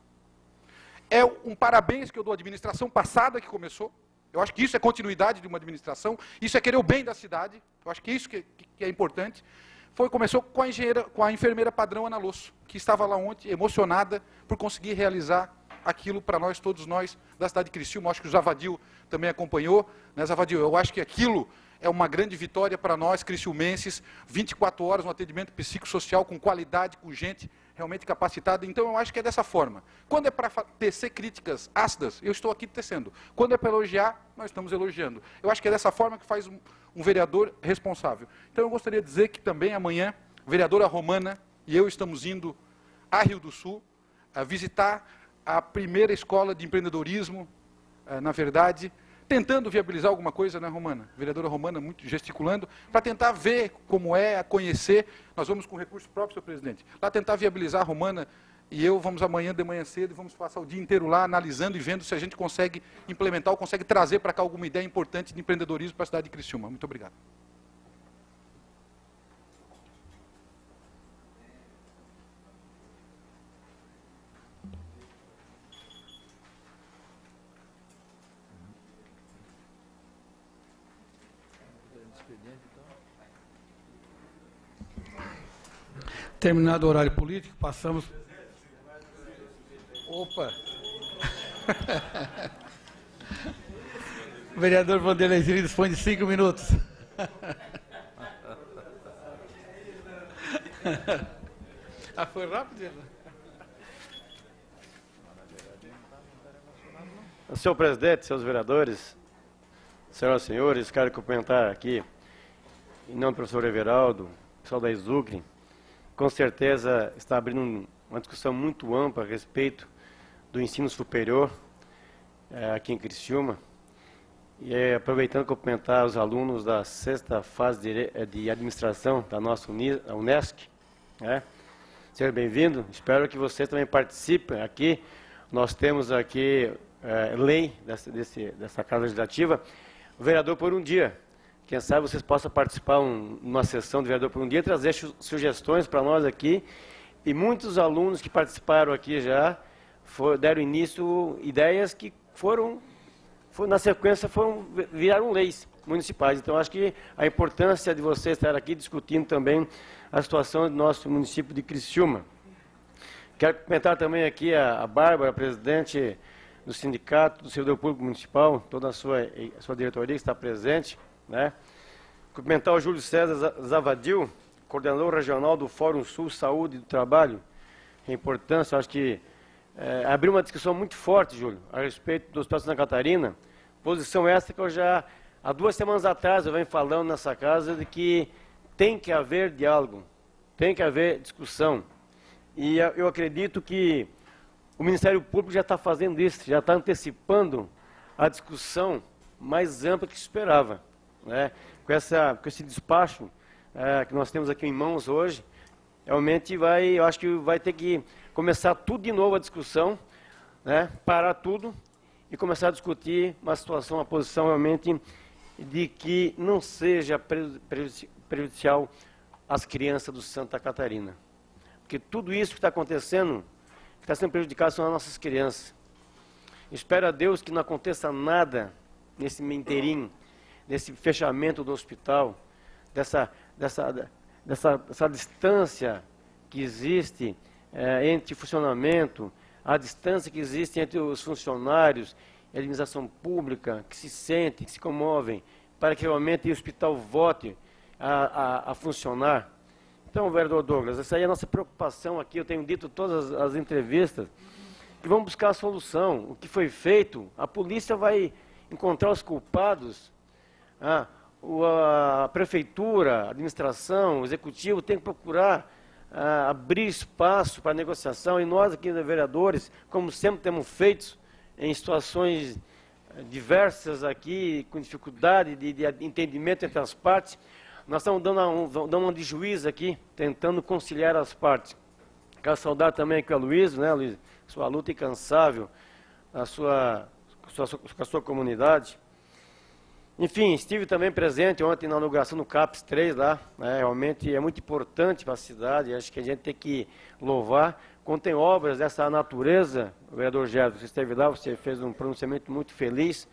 Speaker 9: É um parabéns que eu dou à administração passada que começou. Eu acho que isso é continuidade de uma administração, isso é querer o bem da cidade, eu acho que isso que, que é importante. Foi, começou com a, engenheira, com a enfermeira padrão Ana Losso, que estava lá ontem, emocionada por conseguir realizar aquilo para nós, todos nós, da cidade de Criciúma. Acho que o Zavadil também acompanhou, né, Zavadil? Eu acho que aquilo é uma grande vitória para nós, criciumenses, vinte e quatro horas, um atendimento psicossocial com qualidade, com gente realmente capacitada. Então, eu acho que é dessa forma. Quando é para tecer críticas ácidas, eu estou aqui tecendo. Quando é para elogiar, nós estamos elogiando. Eu acho que é dessa forma que faz um, um vereador responsável. Então, eu gostaria de dizer que também amanhã, a vereadora Romana e eu estamos indo a Rio do Sul a visitar a primeira escola de empreendedorismo, eh, na verdade, tentando viabilizar alguma coisa, né, Romana? A vereadora Romana muito gesticulando, para tentar ver como é, conhecer. Nós vamos com recurso próprio, senhor presidente, lá tentar viabilizar a Romana, e eu vamos amanhã de manhã cedo e vamos passar o dia inteiro lá analisando e vendo se a gente consegue implementar ou consegue trazer para cá alguma ideia importante de empreendedorismo para a cidade de Criciúma. Muito obrigado.
Speaker 1: Terminado o horário político, passamos... Opa! O vereador Vanderlei Zilli dispõe de cinco minutos. Ah, foi rápido?
Speaker 10: Senhor presidente, senhores vereadores, senhoras e senhores, quero cumprimentar aqui, em nome do professor Everaldo, pessoal da Exucre. Com certeza está abrindo uma discussão muito ampla a respeito do ensino superior é, aqui em Criciúma. E é, aproveitando cumprimentar os alunos da sexta fase de, de administração da nossa Unesc. Né? Seja bem-vindo, espero que vocês também participem aqui. Nós temos aqui é, lei dessa, desse, dessa Casa Legislativa, o vereador por um dia. Quem sabe vocês possam participar um, numa sessão do vereador por um dia, trazer sugestões para nós aqui. E muitos alunos que participaram aqui já for, deram início ideias que foram, foram, na sequência, foram, viraram leis municipais. Então, acho que a importância de vocês estar aqui discutindo também a situação do nosso município de Criciúma. Quero comentar também aqui a, a Bárbara, presidente do Sindicato do Servidor Público Municipal, toda a sua, a sua diretoria que está presente. Né? Cumprimentar o Júlio César Zavadil, coordenador regional do Fórum Sul Saúde do Trabalho. A importância, acho que é, abriu uma discussão muito forte, Júlio, a respeito do Hospital de Santa Catarina. Posição essa que eu já, há duas semanas atrás, eu venho falando nessa casa de que tem que haver diálogo, tem que haver discussão. E eu acredito que o Ministério Público já está fazendo isso, já está antecipando a discussão mais ampla que se esperava. Né? Com, essa, com esse despacho é, que nós temos aqui em mãos hoje, realmente vai, eu acho que vai ter que começar tudo de novo a discussão, né? Parar tudo e começar a discutir uma situação, uma posição realmente de que não seja prejudicial às crianças do Santa Catarina. Porque tudo isso que está acontecendo, que está sendo prejudicado são as nossas crianças. Espero a Deus que não aconteça nada nesse inteirinho, nesse fechamento do hospital, dessa, dessa, dessa, dessa distância que existe é, entre funcionamento, a distância que existe entre os funcionários e a administração pública, que se sentem, que se comovem, para que realmente o hospital volte a, a, a funcionar. Então, vereador Douglas, essa aí é a nossa preocupação aqui, eu tenho dito todas as, as entrevistas, que vamos buscar a solução. O que foi feito, a polícia vai encontrar os culpados. Ah, a prefeitura, a administração, o executivo tem que procurar ah, abrir espaço para negociação, e nós aqui, vereadores, como sempre temos feito em situações diversas aqui, com dificuldade de, de entendimento entre as partes, nós estamos dando uma, dando uma de juiz aqui, tentando conciliar as partes. Quero saudar também aqui a Luiz, né, Luiz, sua luta incansável, a sua, sua, com a sua comunidade. Enfim, estive também presente ontem na inauguração do CAPES três lá, né, realmente é muito importante para a cidade, acho que a gente tem que louvar. Quando tem obras dessa natureza, o vereador Gerson, você esteve lá, você fez um pronunciamento muito feliz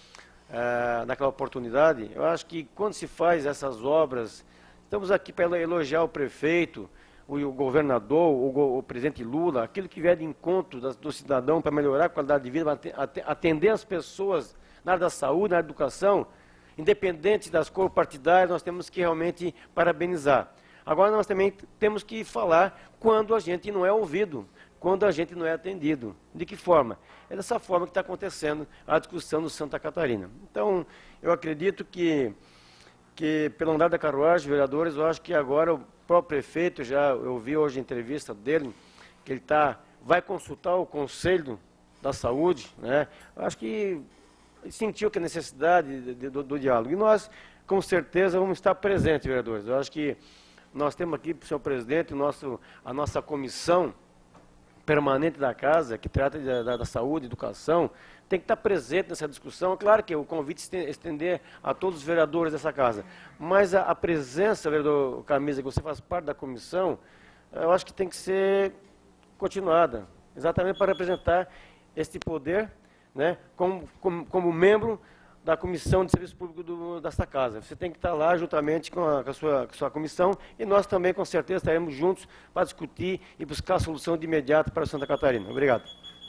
Speaker 10: uh, naquela oportunidade. Eu acho que quando se faz essas obras, estamos aqui para elogiar o prefeito, o, o governador, o, o presidente Lula, aquilo que vier de encontro do, do cidadão para melhorar a qualidade de vida, para atender as pessoas na área da saúde, na área da educação, independente das cores partidárias, nós temos que realmente parabenizar. Agora nós também temos que falar quando a gente não é ouvido, quando a gente não é atendido. De que forma? É dessa forma que está acontecendo a discussão do Santa Catarina. Então, eu acredito que, que pelo andar da carruagem, vereadores, eu acho que agora o próprio prefeito, já eu vi hoje a entrevista dele, que ele está vai consultar o Conselho da Saúde, né? Acho que sentiu que a necessidade de, de, do, do diálogo. E nós, com certeza, vamos estar presentes, vereadores. Eu acho que nós temos aqui, senhor presidente, o nosso, a nossa comissão permanente da casa, que trata de, da, da saúde, educação, tem que estar presente nessa discussão. Claro que o convite é estender a todos os vereadores dessa casa, mas a, a presença, vereador Camisa, que você faz parte da comissão, eu acho que tem que ser continuada, exatamente para representar este poder, né, como, como, como membro da Comissão de Serviço Público do, desta casa. Você tem que estar lá juntamente com a, com, a sua, com a sua comissão, e nós também, com certeza, estaremos juntos para discutir e buscar a solução de imediato para Santa Catarina. Obrigado.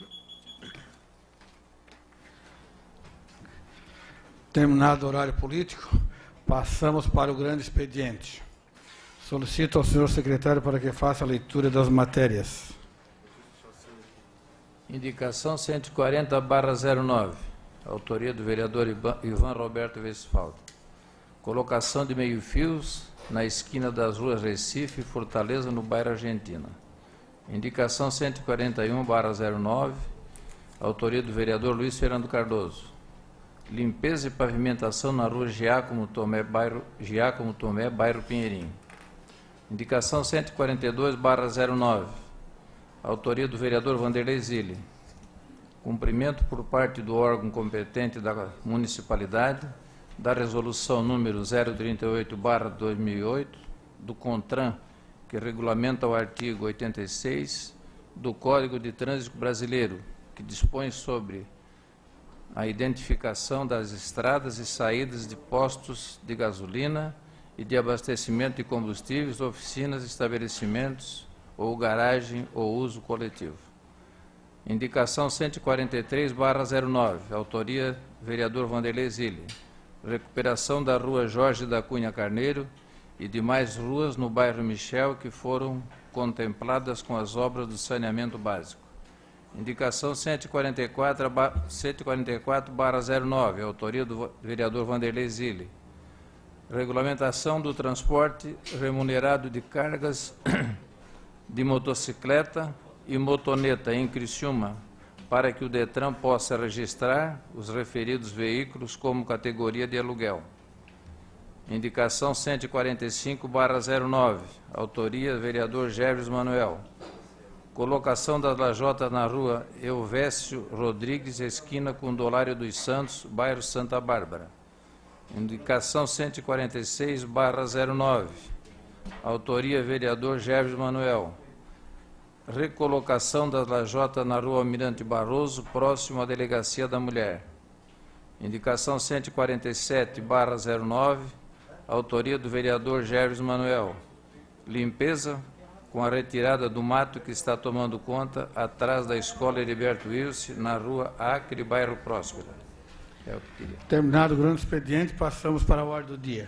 Speaker 1: Terminado o horário político, passamos para o grande expediente. Solicito ao senhor secretário para que faça a leitura das matérias.
Speaker 2: Indicação cento e quarenta barra zero nove. Autoria do vereador Ivan Roberto Westphal. Colocação de meio-fios na esquina das ruas Recife e Fortaleza, no bairro Argentina. Indicação cento e quarenta e um barra zero nove. Autoria do vereador Luiz Fernando Cardoso. Limpeza e pavimentação na rua Giacomo Tomé, bairro, Giacomo Tomé, bairro Pinheirinho. Indicação cento e quarenta e dois barra zero nove. Autoria do vereador Vanderlei Zilli. Cumprimento por parte do órgão competente da municipalidade da resolução número zero trinta e oito barra dois mil e oito do CONTRAN, que regulamenta o artigo oitenta e seis do Código de Trânsito Brasileiro, que dispõe sobre a identificação das estradas e saídas de postos de gasolina e de abastecimento de combustíveis, oficinas, estabelecimentos ou garagem ou uso coletivo. Indicação cento e quarenta e três barra zero nove, autoria vereador Vanderlei Zilli. Recuperação da rua Jorge da Cunha Carneiro e demais ruas no bairro Michel que foram contempladas com as obras do saneamento básico. Indicação cento e quarenta e quatro barra zero nove, autoria do vereador Vanderlei Zilli. Regulamentação do transporte remunerado de cargas de motocicleta e motoneta em Criciúma, para que o DETRAN possa registrar os referidos veículos como categoria de aluguel. Indicação cento e quarenta e cinco barra zero nove, autoria vereador Gerves Manuel. Colocação das lajotas na rua Elvésio Rodrigues, esquina com Dolário dos Santos, bairro Santa Bárbara. Indicação cento e quarenta e seis barra zero nove, autoria vereador Gerves Manuel. Recolocação das lajotas na rua Almirante Barroso, próximo à Delegacia da Mulher. Indicação cento e quarenta e sete barra zero nove, autoria do vereador Gerves Manuel. Limpeza com a retirada do mato que está tomando conta atrás da Escola Heriberto Wilson, na rua Acre, bairro Próspera. É o que queria.
Speaker 1: Terminado o grande expediente, passamos para a ordem do dia.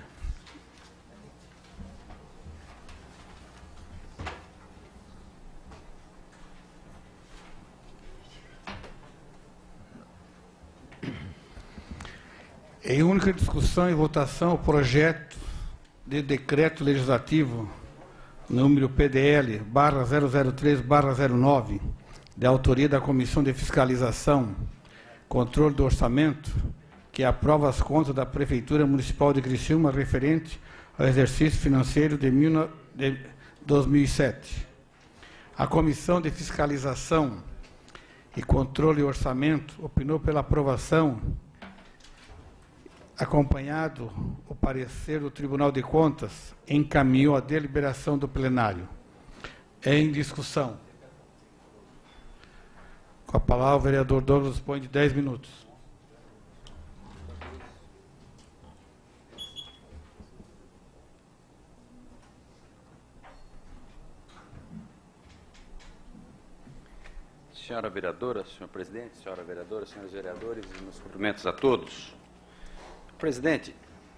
Speaker 1: Em única discussão e votação, o projeto de decreto legislativo número P D L barra zero zero três barra zero nove, de autoria da Comissão de Fiscalização, Controle do Orçamento, que aprova as contas da Prefeitura Municipal de Criciúma referente ao exercício financeiro de dois mil e sete. A Comissão de Fiscalização e Controle do Orçamento opinou pela aprovação, acompanhado o parecer do Tribunal de Contas, encaminhou a deliberação do plenário. É em discussão. Com a palavra, o vereador Douglas dispõe de dez minutos.
Speaker 11: Senhora vereadora, senhor presidente, senhora vereadora, senhores vereadores, meus cumprimentos a todos. Presidente,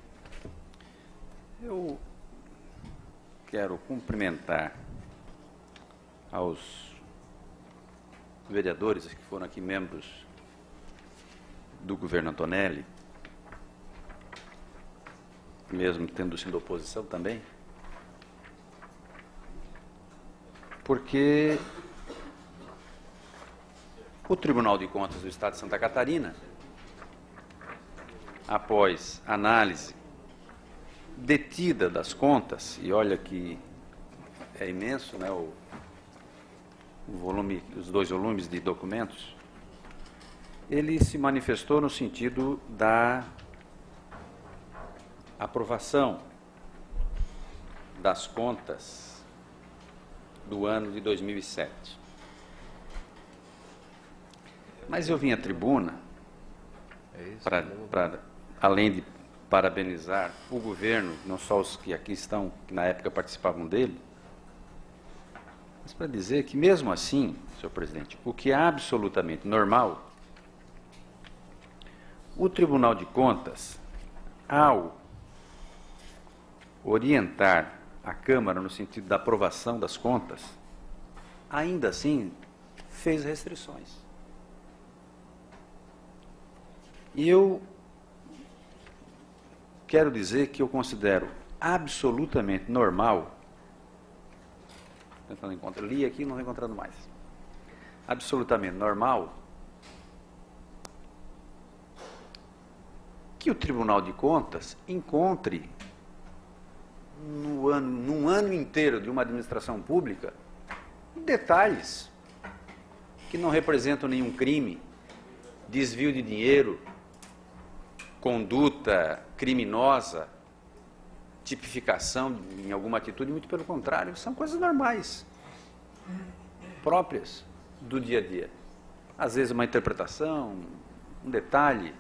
Speaker 11: eu quero cumprimentar aos vereadores que foram aqui membros do governo Antonelli, mesmo tendo sido oposição também, porque O Tribunal de Contas do Estado de Santa Catarina, após análise detida das contas, e olha que é imenso, né, o, o volume, os dois volumes de documentos, ele se manifestou no sentido da aprovação das contas do ano de dois mil e sete. Mas eu vim à tribuna para, além de parabenizar o governo, não só os que aqui estão, que na época participavam dele, mas para dizer que, mesmo assim, senhor presidente, o que é absolutamente normal, o Tribunal de Contas, ao orientar a Câmara no sentido da aprovação das contas, ainda assim fez restrições. E eu quero dizer que eu considero absolutamente normal, tentando encontrar, li aqui e não estou encontrando mais, absolutamente normal, que o Tribunal de Contas encontre no ano, num ano inteiro de uma administração pública detalhes que não representam nenhum crime, desvio de dinheiro, conduta criminosa, tipificação em alguma atitude, muito pelo contrário, são coisas normais, próprias do dia a dia. Às vezes uma interpretação, um detalhe.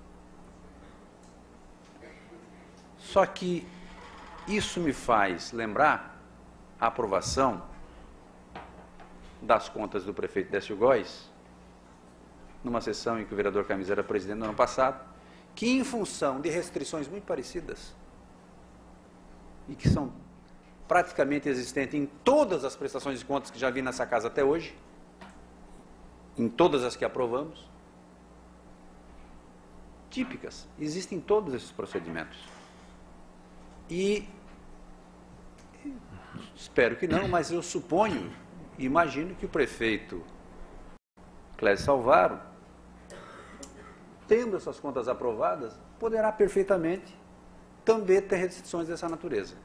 Speaker 11: Só que isso me faz lembrar a aprovação das contas do prefeito Décio Góes, numa sessão em que o vereador Camisa era presidente no ano passado, que, em função de restrições muito parecidas, e que são praticamente existentes em todas as prestações de contas que já vi nessa casa até hoje, em todas as que aprovamos, típicas, existem todos esses procedimentos. E, espero que não, mas eu suponho, imagino que o prefeito Clésio Salvaro, tendo essas contas aprovadas, poderá perfeitamente também ter restrições dessa natureza.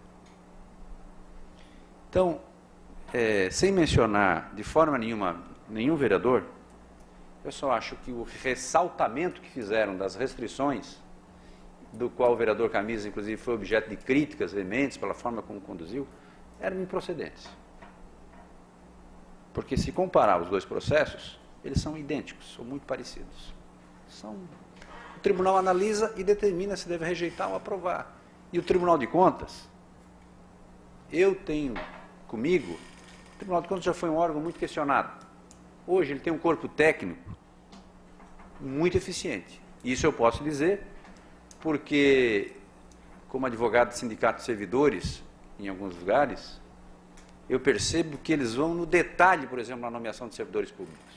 Speaker 11: Então, é, sem mencionar de forma nenhuma nenhum vereador, eu só acho que o ressaltamento que fizeram das restrições, do qual o vereador Camisa, inclusive, foi objeto de críticas veementes pela forma como conduziu, eram improcedentes. Porque se comparar os dois processos, eles são idênticos, são muito parecidos. São... O tribunal analisa e determina se deve rejeitar ou aprovar. E o Tribunal de Contas, eu tenho comigo, o Tribunal de Contas já foi um órgão muito questionado. Hoje ele tem um corpo técnico muito eficiente. Isso eu posso dizer porque, como advogado do Sindicato de Servidores, em alguns lugares, eu percebo que eles vão no detalhe, por exemplo, na nomeação de servidores públicos.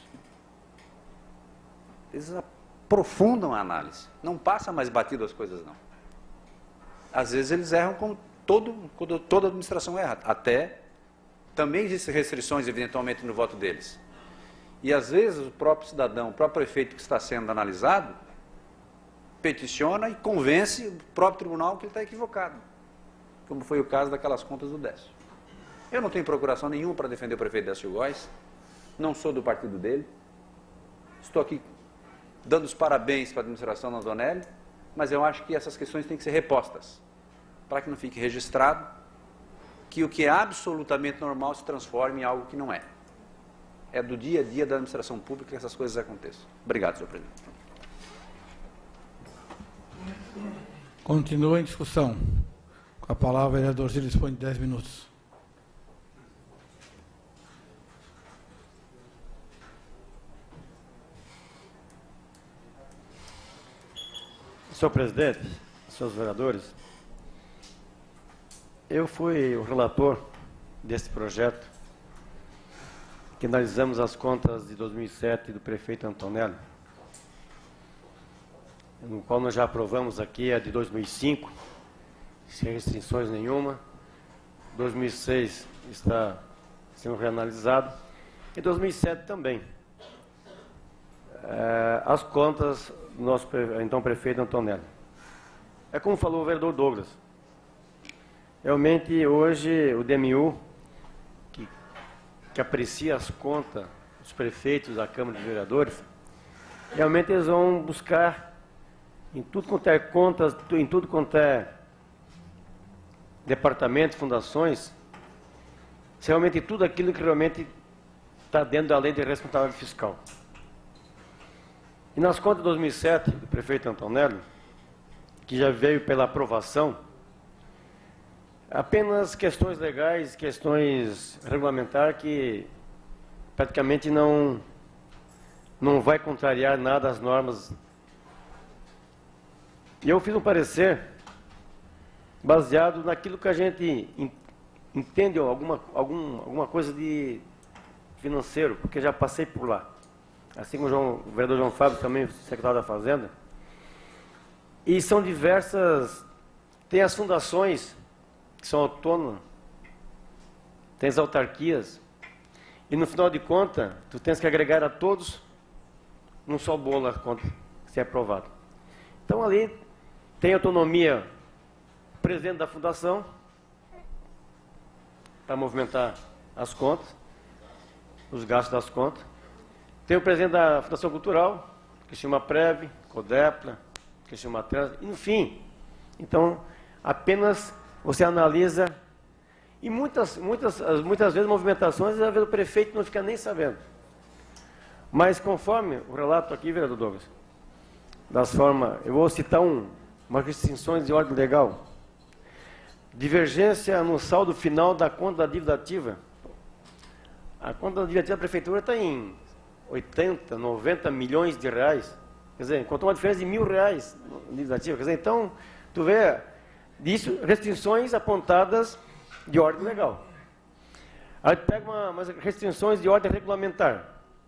Speaker 11: Eles aprofundam a análise. Não passa mais batido as coisas, não. Às vezes eles erram como todo, toda a administração erra. Até também existem restrições, eventualmente, no voto deles. E às vezes o próprio cidadão, o próprio prefeito que está sendo analisado, peticiona e convence o próprio tribunal que ele está equivocado. Como foi o caso daquelas contas do Décio. Eu não tenho procuração nenhuma para defender o prefeito Décio Góes, não sou do partido dele, estou aqui dando os parabéns para a administração Nandonelli, mas eu acho que essas questões têm que ser repostas, para que não fique registrado que o que é absolutamente normal se transforme em algo que não é. É do dia a dia da administração pública que essas coisas aconteçam. Obrigado, senhor presidente.
Speaker 1: Continua em discussão. Com a palavra, o vereador Gil dispõe de dez minutos.
Speaker 10: Senhor presidente, senhores vereadores, eu fui o relator desse projeto que analisamos as contas de dois mil e sete do prefeito Antonelli, no qual nós já aprovamos aqui a de dois mil e cinco, sem restrições nenhuma. dois mil e seis está sendo reanalisado e dois mil e sete também. eh, as contas do nosso então prefeito Antonelli. É como falou o vereador Douglas. Realmente, hoje, o D M U, que, que aprecia as contas dos prefeitos da Câmara de Vereadores, realmente eles vão buscar em tudo quanto é contas, em tudo quanto é departamento, fundações, realmente tudo aquilo que realmente está dentro da lei de responsabilidade fiscal. E nas contas de dois mil e sete, do prefeito Antonelli, que já veio pela aprovação, apenas questões legais, questões regulamentares que praticamente não, não vai contrariar nada às normas. E eu fiz um parecer baseado naquilo que a gente entende, alguma, algum, alguma coisa de financeiro, porque já passei por lá. Assim como o, João, o vereador João Fábio, também secretário da Fazenda. E são diversas, tem as fundações que são autônomas, tem as autarquias, e no final de contas, tu tens que agregar a todos num só bolo a conta que é aprovado. Então ali tem autonomia o presidente da fundação para movimentar as contas, os gastos das contas. Tem o presidente da Fundação Cultural, que se chama Prev, Codepla, que se chama Trans, enfim. Então, apenas você analisa, e muitas, muitas, muitas vezes movimentações, às vezes o prefeito não fica nem sabendo. Mas conforme o relato aqui, vereador Douglas, das formas, eu vou citar um, umas restrições de ordem legal. Divergência no saldo final da conta da dívida ativa. A conta da dívida ativa da prefeitura está em oitenta, noventa milhões de reais. Quer dizer, encontrou uma diferença de mil reais na dívida ativa. Quer dizer, então, tu vê, disso, restrições apontadas de ordem legal. Aí tu pega uma, umas restrições de ordem regulamentar.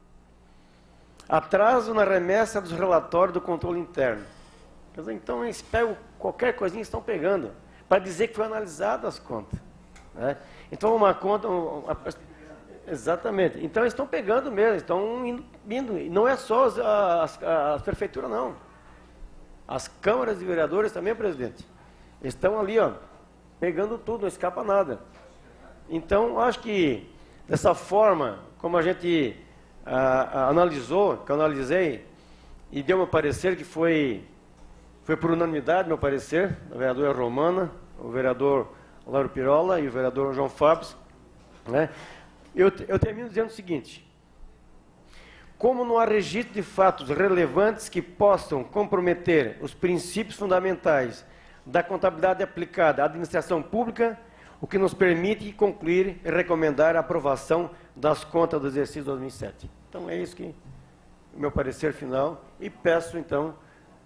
Speaker 10: Atraso na remessa dos relatórios do controle interno. Quer dizer, então, eles pegam qualquer coisinha que estão pegando, para dizer que foi analisado as contas. Né? Então, uma conta... Uma, exatamente. Então, eles estão pegando mesmo, estão indo, indo. E não é só as, as, as prefeituras, não. As câmaras de vereadores também, presidente. Estão ali, ó, pegando tudo, não escapa nada. Então, acho que, dessa forma, como a gente ah, analisou, que eu analisei, e deu meu parecer que foi... Foi por unanimidade, meu parecer, a vereadora Romana, o vereador Lauro Pirola e o vereador João Fábio. Né? Eu, eu termino dizendo o seguinte: como não há registro de fatos relevantes que possam comprometer os princípios fundamentais da contabilidade aplicada à administração pública, o que nos permite concluir e recomendar a aprovação das contas do exercício dois mil e sete. Então, é isso que o meu parecer final, e peço, então,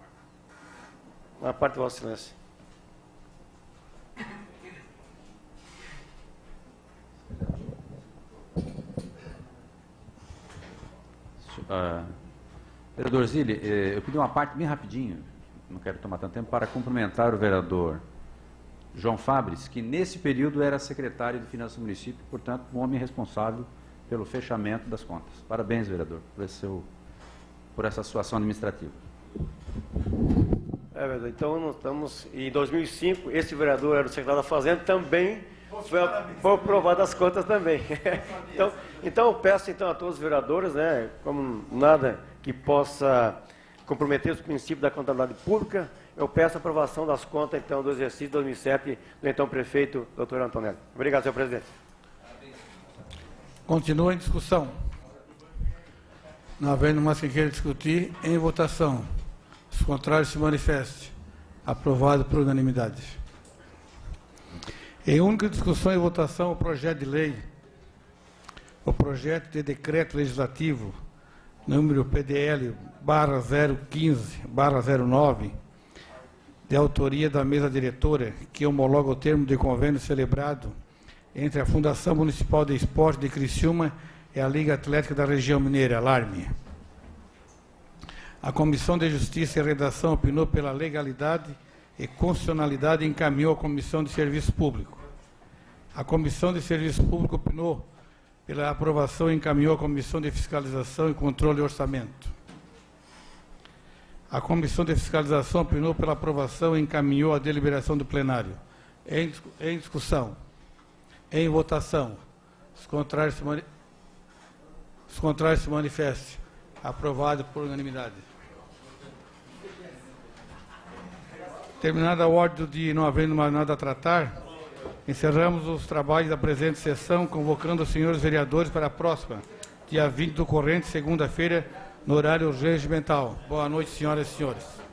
Speaker 10: a parte do Vossa Excelência.
Speaker 12: Uh, vereador Zilli, eh, eu pedi uma parte bem rapidinho, não quero tomar tanto tempo, para cumprimentar o vereador João Fabris, que nesse período era secretário de Finanças do município, portanto, um homem responsável pelo fechamento das contas. Parabéns, vereador, por, esse seu, por essa sua ação administrativa. É verdade. Então, nós estamos em dois mil e cinco, esse vereador era o secretário da Fazenda, também foi, foi aprovado as contas também. então, então, eu peço então a todos os vereadores, né, como nada que possa comprometer os princípios da contabilidade pública, eu peço a aprovação das contas então do exercício dois mil e sete do então prefeito, doutor Antonelli. Obrigado, senhor presidente.
Speaker 1: Continua em discussão. Não havendo mais quem queira discutir, em votação. Os contrários se manifestem. Aprovado por unanimidade. Em única discussão e votação, o projeto de lei, o projeto de decreto legislativo, número P D L barra zero quinze barra zero nove, de autoria da mesa diretora, que homologa o termo de convênio celebrado entre a Fundação Municipal de Esporte de Criciúma e a Liga Atlética da Região Mineira, Alarme. A Comissão de Justiça e Redação opinou pela legalidade e constitucionalidade e encaminhou à Comissão de Serviço Público. A Comissão de Serviço Público opinou pela aprovação e encaminhou à Comissão de Fiscalização e Controle e Orçamento. A Comissão de Fiscalização opinou pela aprovação e encaminhou a deliberação do plenário. Em, em discussão. Em votação. Os contrários se, mani Os contrários se manifestem. Aprovado por unanimidade. Terminada a ordem do dia e não havendo mais nada a tratar, encerramos os trabalhos da presente sessão, convocando os senhores vereadores para a próxima, dia vinte do corrente, segunda-feira, no horário regimental. Boa noite, senhoras e senhores.